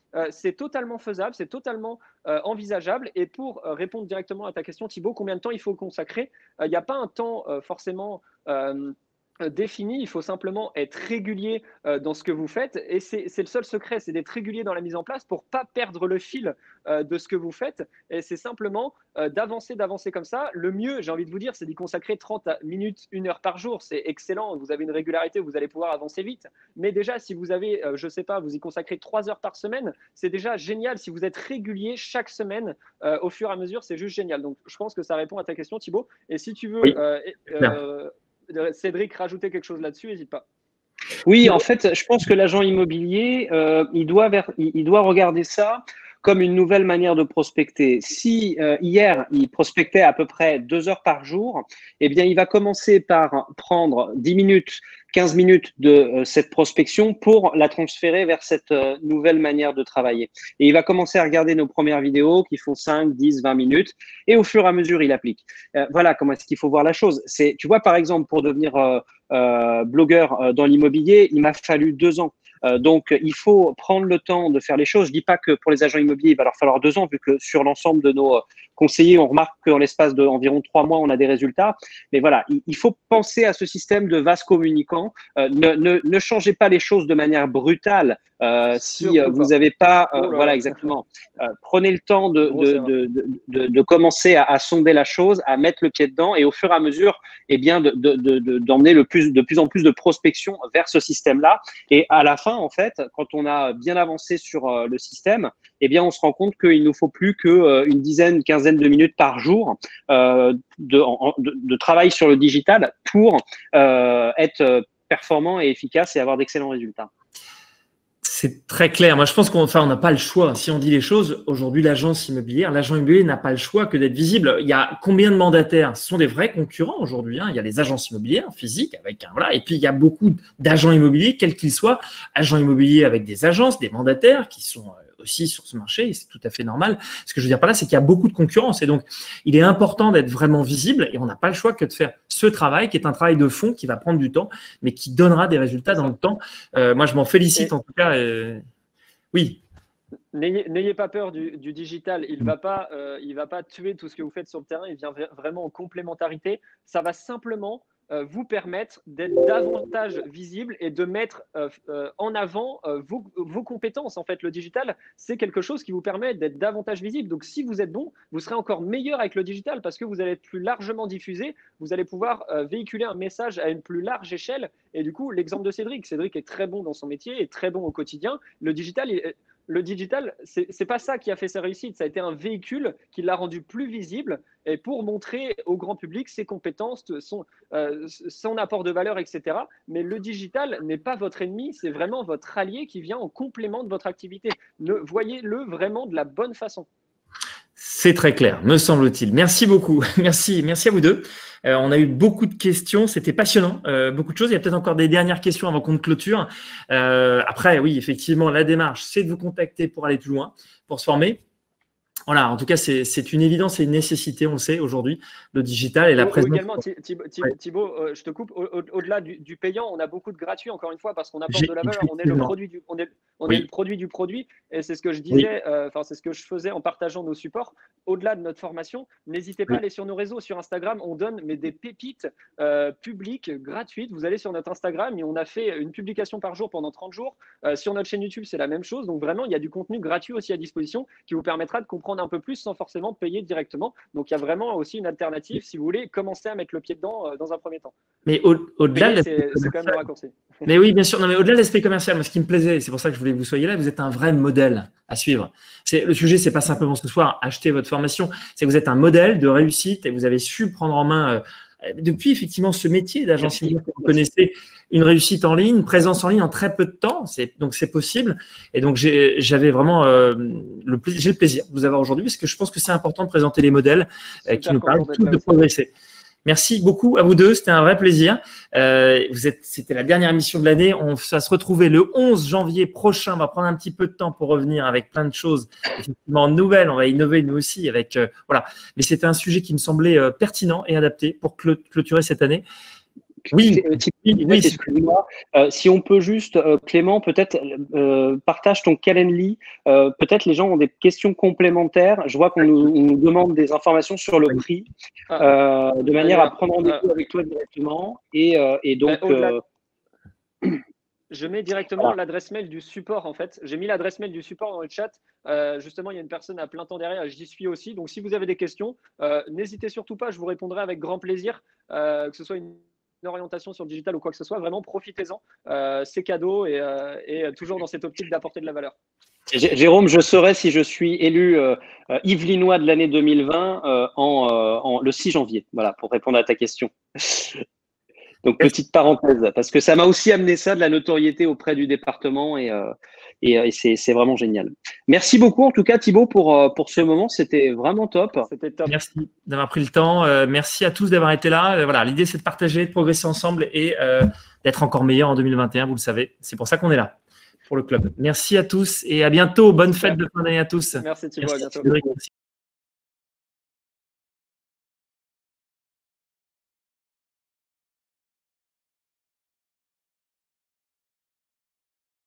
euh, c'est totalement faisable, c'est totalement euh, envisageable. Et pour euh, répondre directement à ta question, Thibaut, combien de temps il faut consacrer? Il n'y a pas un temps euh, forcément euh, défini, il faut simplement être régulier euh, dans ce que vous faites et c'est le seul secret, c'est d'être régulier dans la mise en place pour pas perdre le fil euh, de ce que vous faites et c'est simplement euh, d'avancer, d'avancer comme ça. Le mieux, j'ai envie de vous dire, c'est d'y consacrer trente minutes, une heure par jour, c'est excellent, vous avez une régularité, vous allez pouvoir avancer vite, mais déjà si vous avez, euh, je sais pas, vous y consacrez trois heures par semaine, c'est déjà génial. Si vous êtes régulier chaque semaine, euh, au fur et à mesure, c'est juste génial. Donc je pense que ça répond à ta question, Thibaut, et si tu veux Oui. euh, euh, Cédric, rajouter quelque chose là-dessus, n'hésite pas. Oui, en fait, je pense que l'agent immobilier, euh, il, doit vers, il, il doit regarder ça comme une nouvelle manière de prospecter. Si euh, hier, il prospectait à peu près deux heures par jour, eh bien, il va commencer par prendre dix minutes, quinze minutes de euh, cette prospection pour la transférer vers cette euh, nouvelle manière de travailler. Et il va commencer à regarder nos premières vidéos qui font cinq, dix, vingt minutes et au fur et à mesure, il applique. Euh, voilà comment est-ce qu'il faut voir la chose. C'est, tu vois, par exemple, pour devenir euh, euh, blogueur euh, dans l'immobilier, il m'a fallu deux ans. Euh, donc, il faut prendre le temps de faire les choses. Je dis pas que pour les agents immobiliers, il va leur falloir deux ans, vu que sur l'ensemble de nos conseillers, on remarque qu'en l'espace d'environ trois mois, on a des résultats. Mais voilà, il, il faut penser à ce système de vase communicant. Euh, ne, ne, ne changez pas les choses de manière brutale. Euh, si euh, vous n'avez pas, euh, oh voilà, exactement. Euh, prenez le temps de, de, de, de, de, de commencer à, à sonder la chose, à mettre le pied dedans, et au fur et à mesure, eh bien, de, de, de, d'emmener le plus, de plus en plus de prospection vers ce système-là. Et à la fin, en fait, quand on a bien avancé sur euh, le système, eh bien, on se rend compte qu'il nous faut plus que euh, une dizaine, une quinzaine de minutes par jour euh, de, en, de, de travail sur le digital pour euh, être performant et efficace et avoir d'excellents résultats. C'est très clair. Moi, je pense qu'on enfin, on n'a pas le choix. Si on dit les choses, aujourd'hui, l'agence immobilière, l'agent immobilier n'a pas le choix que d'être visible. Il y a combien de mandataires? Ce sont des vrais concurrents aujourd'hui. Hein. Il y a les agences immobilières physiques avec un voilà, et puis il y a beaucoup d'agents immobiliers, quels qu'ils soient, agents immobiliers avec des agences, des mandataires qui sont aussi sur ce marché, et c'est tout à fait normal. Ce que je veux dire par là, c'est qu'il y a beaucoup de concurrence. Et donc, il est important d'être vraiment visible et on n'a pas le choix que de faire ce travail qui est un travail de fond qui va prendre du temps, mais qui donnera des résultats dans le temps. Euh, moi, je m'en félicite et en tout cas. Euh... Oui. N'ayez pas peur du, du digital. Il ne va pas, euh, il va pas tuer tout ce que vous faites sur le terrain. Il vient vraiment en complémentarité. Ça va simplement Euh, vous permettre d'être davantage visible et de mettre euh, euh, en avant euh, vos, vos compétences. En fait, le digital, c'est quelque chose qui vous permet d'être davantage visible. Donc, si vous êtes bon, vous serez encore meilleur avec le digital parce que vous allez être plus largement diffusé. Vous allez pouvoir euh, véhiculer un message à une plus large échelle. Et du coup, l'exemple de Cédric, Cédric est très bon dans son métier, est très bon au quotidien. Le digital, il, le digital, c'est n'est pas ça qui a fait sa réussite. Ça a été un véhicule qui l'a rendu plus visible et pour montrer au grand public ses compétences, son, euh, son apport de valeur, et cetera. Mais le digital n'est pas votre ennemi, c'est vraiment votre allié qui vient en complément de votre activité. Voyez-le vraiment de la bonne façon. C'est très clair, me semble-t-il. Merci beaucoup. Merci, merci à vous deux. Euh, on a eu beaucoup de questions, c'était passionnant, euh, beaucoup de choses. Il y a peut-être encore des dernières questions avant qu'on clôture. Euh, après, oui, effectivement, la démarche, c'est de vous contacter pour aller plus loin, pour se former. Voilà, en tout cas, c'est une évidence et une nécessité, on le sait aujourd'hui, le digital et la présence. Également, Thibaut, euh, je te coupe, au-delà au, au du, du payant, on a beaucoup de gratuits, encore une fois, parce qu'on apporte de la valeur. On est le produit du, on est, on oui. est le produit, du produit. Et c'est ce que je disais, oui. euh, enfin, c'est ce que je faisais en partageant nos supports. Au-delà de notre formation, n'hésitez pas oui. à aller sur nos réseaux, sur Instagram. On donne mais des pépites euh, publiques, gratuites. Vous allez sur notre Instagram et on a fait une publication par jour pendant trente jours. Euh, sur notre chaîne YouTube, c'est la même chose. Donc vraiment, il y a du contenu gratuit aussi à disposition qui vous permettra de comprendre un peu plus sans forcément payer directement. Donc, il y a vraiment aussi une alternative si vous voulez commencer à mettre le pied dedans euh, dans un premier temps. Mais au-delà, au c'est quand même le raccourci. Mais oui, bien sûr. Non, mais au-delà de l'aspect commercial, moi, ce qui me plaisait, c'est pour ça que je voulais que vous soyez là, vous êtes un vrai modèle à suivre. Le sujet, c'est pas simplement ce soir acheter votre formation, c'est que vous êtes un modèle de réussite et vous avez su prendre en main euh, depuis effectivement ce métier d'agence immobilière que vous connaissez, une réussite en ligne, une présence en ligne en très peu de temps, donc c'est possible. Et donc j'avais vraiment euh, le j'ai le plaisir de vous avoir aujourd'hui parce que je pense que c'est important de présenter les modèles euh, qui nous permettent tous de progresser. Merci beaucoup à vous deux, c'était un vrai plaisir. Euh, vous êtes, c'était la dernière émission de l'année. On va se retrouver le onze janvier prochain. On va prendre un petit peu de temps pour revenir avec plein de choses effectivement nouvelles. On va innover nous aussi avec euh, voilà. Mais c'était un sujet qui me semblait euh, pertinent et adapté pour clôturer cette année. Oui, oui, oui excuse-moi. Euh, si on peut juste, euh, Clément, peut-être euh, partage ton Calendly. Euh, peut-être les gens ont des questions complémentaires. Je vois qu'on nous, on nous demande des informations sur le prix, euh, de manière à prendre rendez-vous avec toi directement. Et, euh, et donc. Ben, je mets directement l'adresse mail du support en fait. J'ai mis l'adresse mail du support dans le chat. Euh, justement, il y a une personne à plein temps derrière. J'y suis aussi. Donc, si vous avez des questions, euh, n'hésitez surtout pas. Je vous répondrai avec grand plaisir, euh, que ce soit une une orientation sur le digital ou quoi que ce soit, vraiment profitez-en, euh, c'est cadeau et, euh, et toujours dans cette optique d'apporter de la valeur. Jérôme, je saurai si je suis élu euh, Yvelinois de l'année deux mille vingt euh, en, euh, en, le six janvier, voilà, pour répondre à ta question. Donc, petite parenthèse, parce que ça m'a aussi amené ça, de la notoriété auprès du département et, euh, et, et c'est vraiment génial. Merci beaucoup, en tout cas, Thibaut, pour, pour ce moment. C'était vraiment top. C'était top. Merci d'avoir pris le temps. Euh, merci à tous d'avoir été là. Euh, voilà, l'idée, c'est de partager, de progresser ensemble et euh, d'être encore meilleur en deux mille vingt et un, vous le savez. C'est pour ça qu'on est là, pour le club. Merci à tous et à bientôt. Bonne fête de fin d'année à tous. Merci Thibaut, merci, à bientôt. Cédric.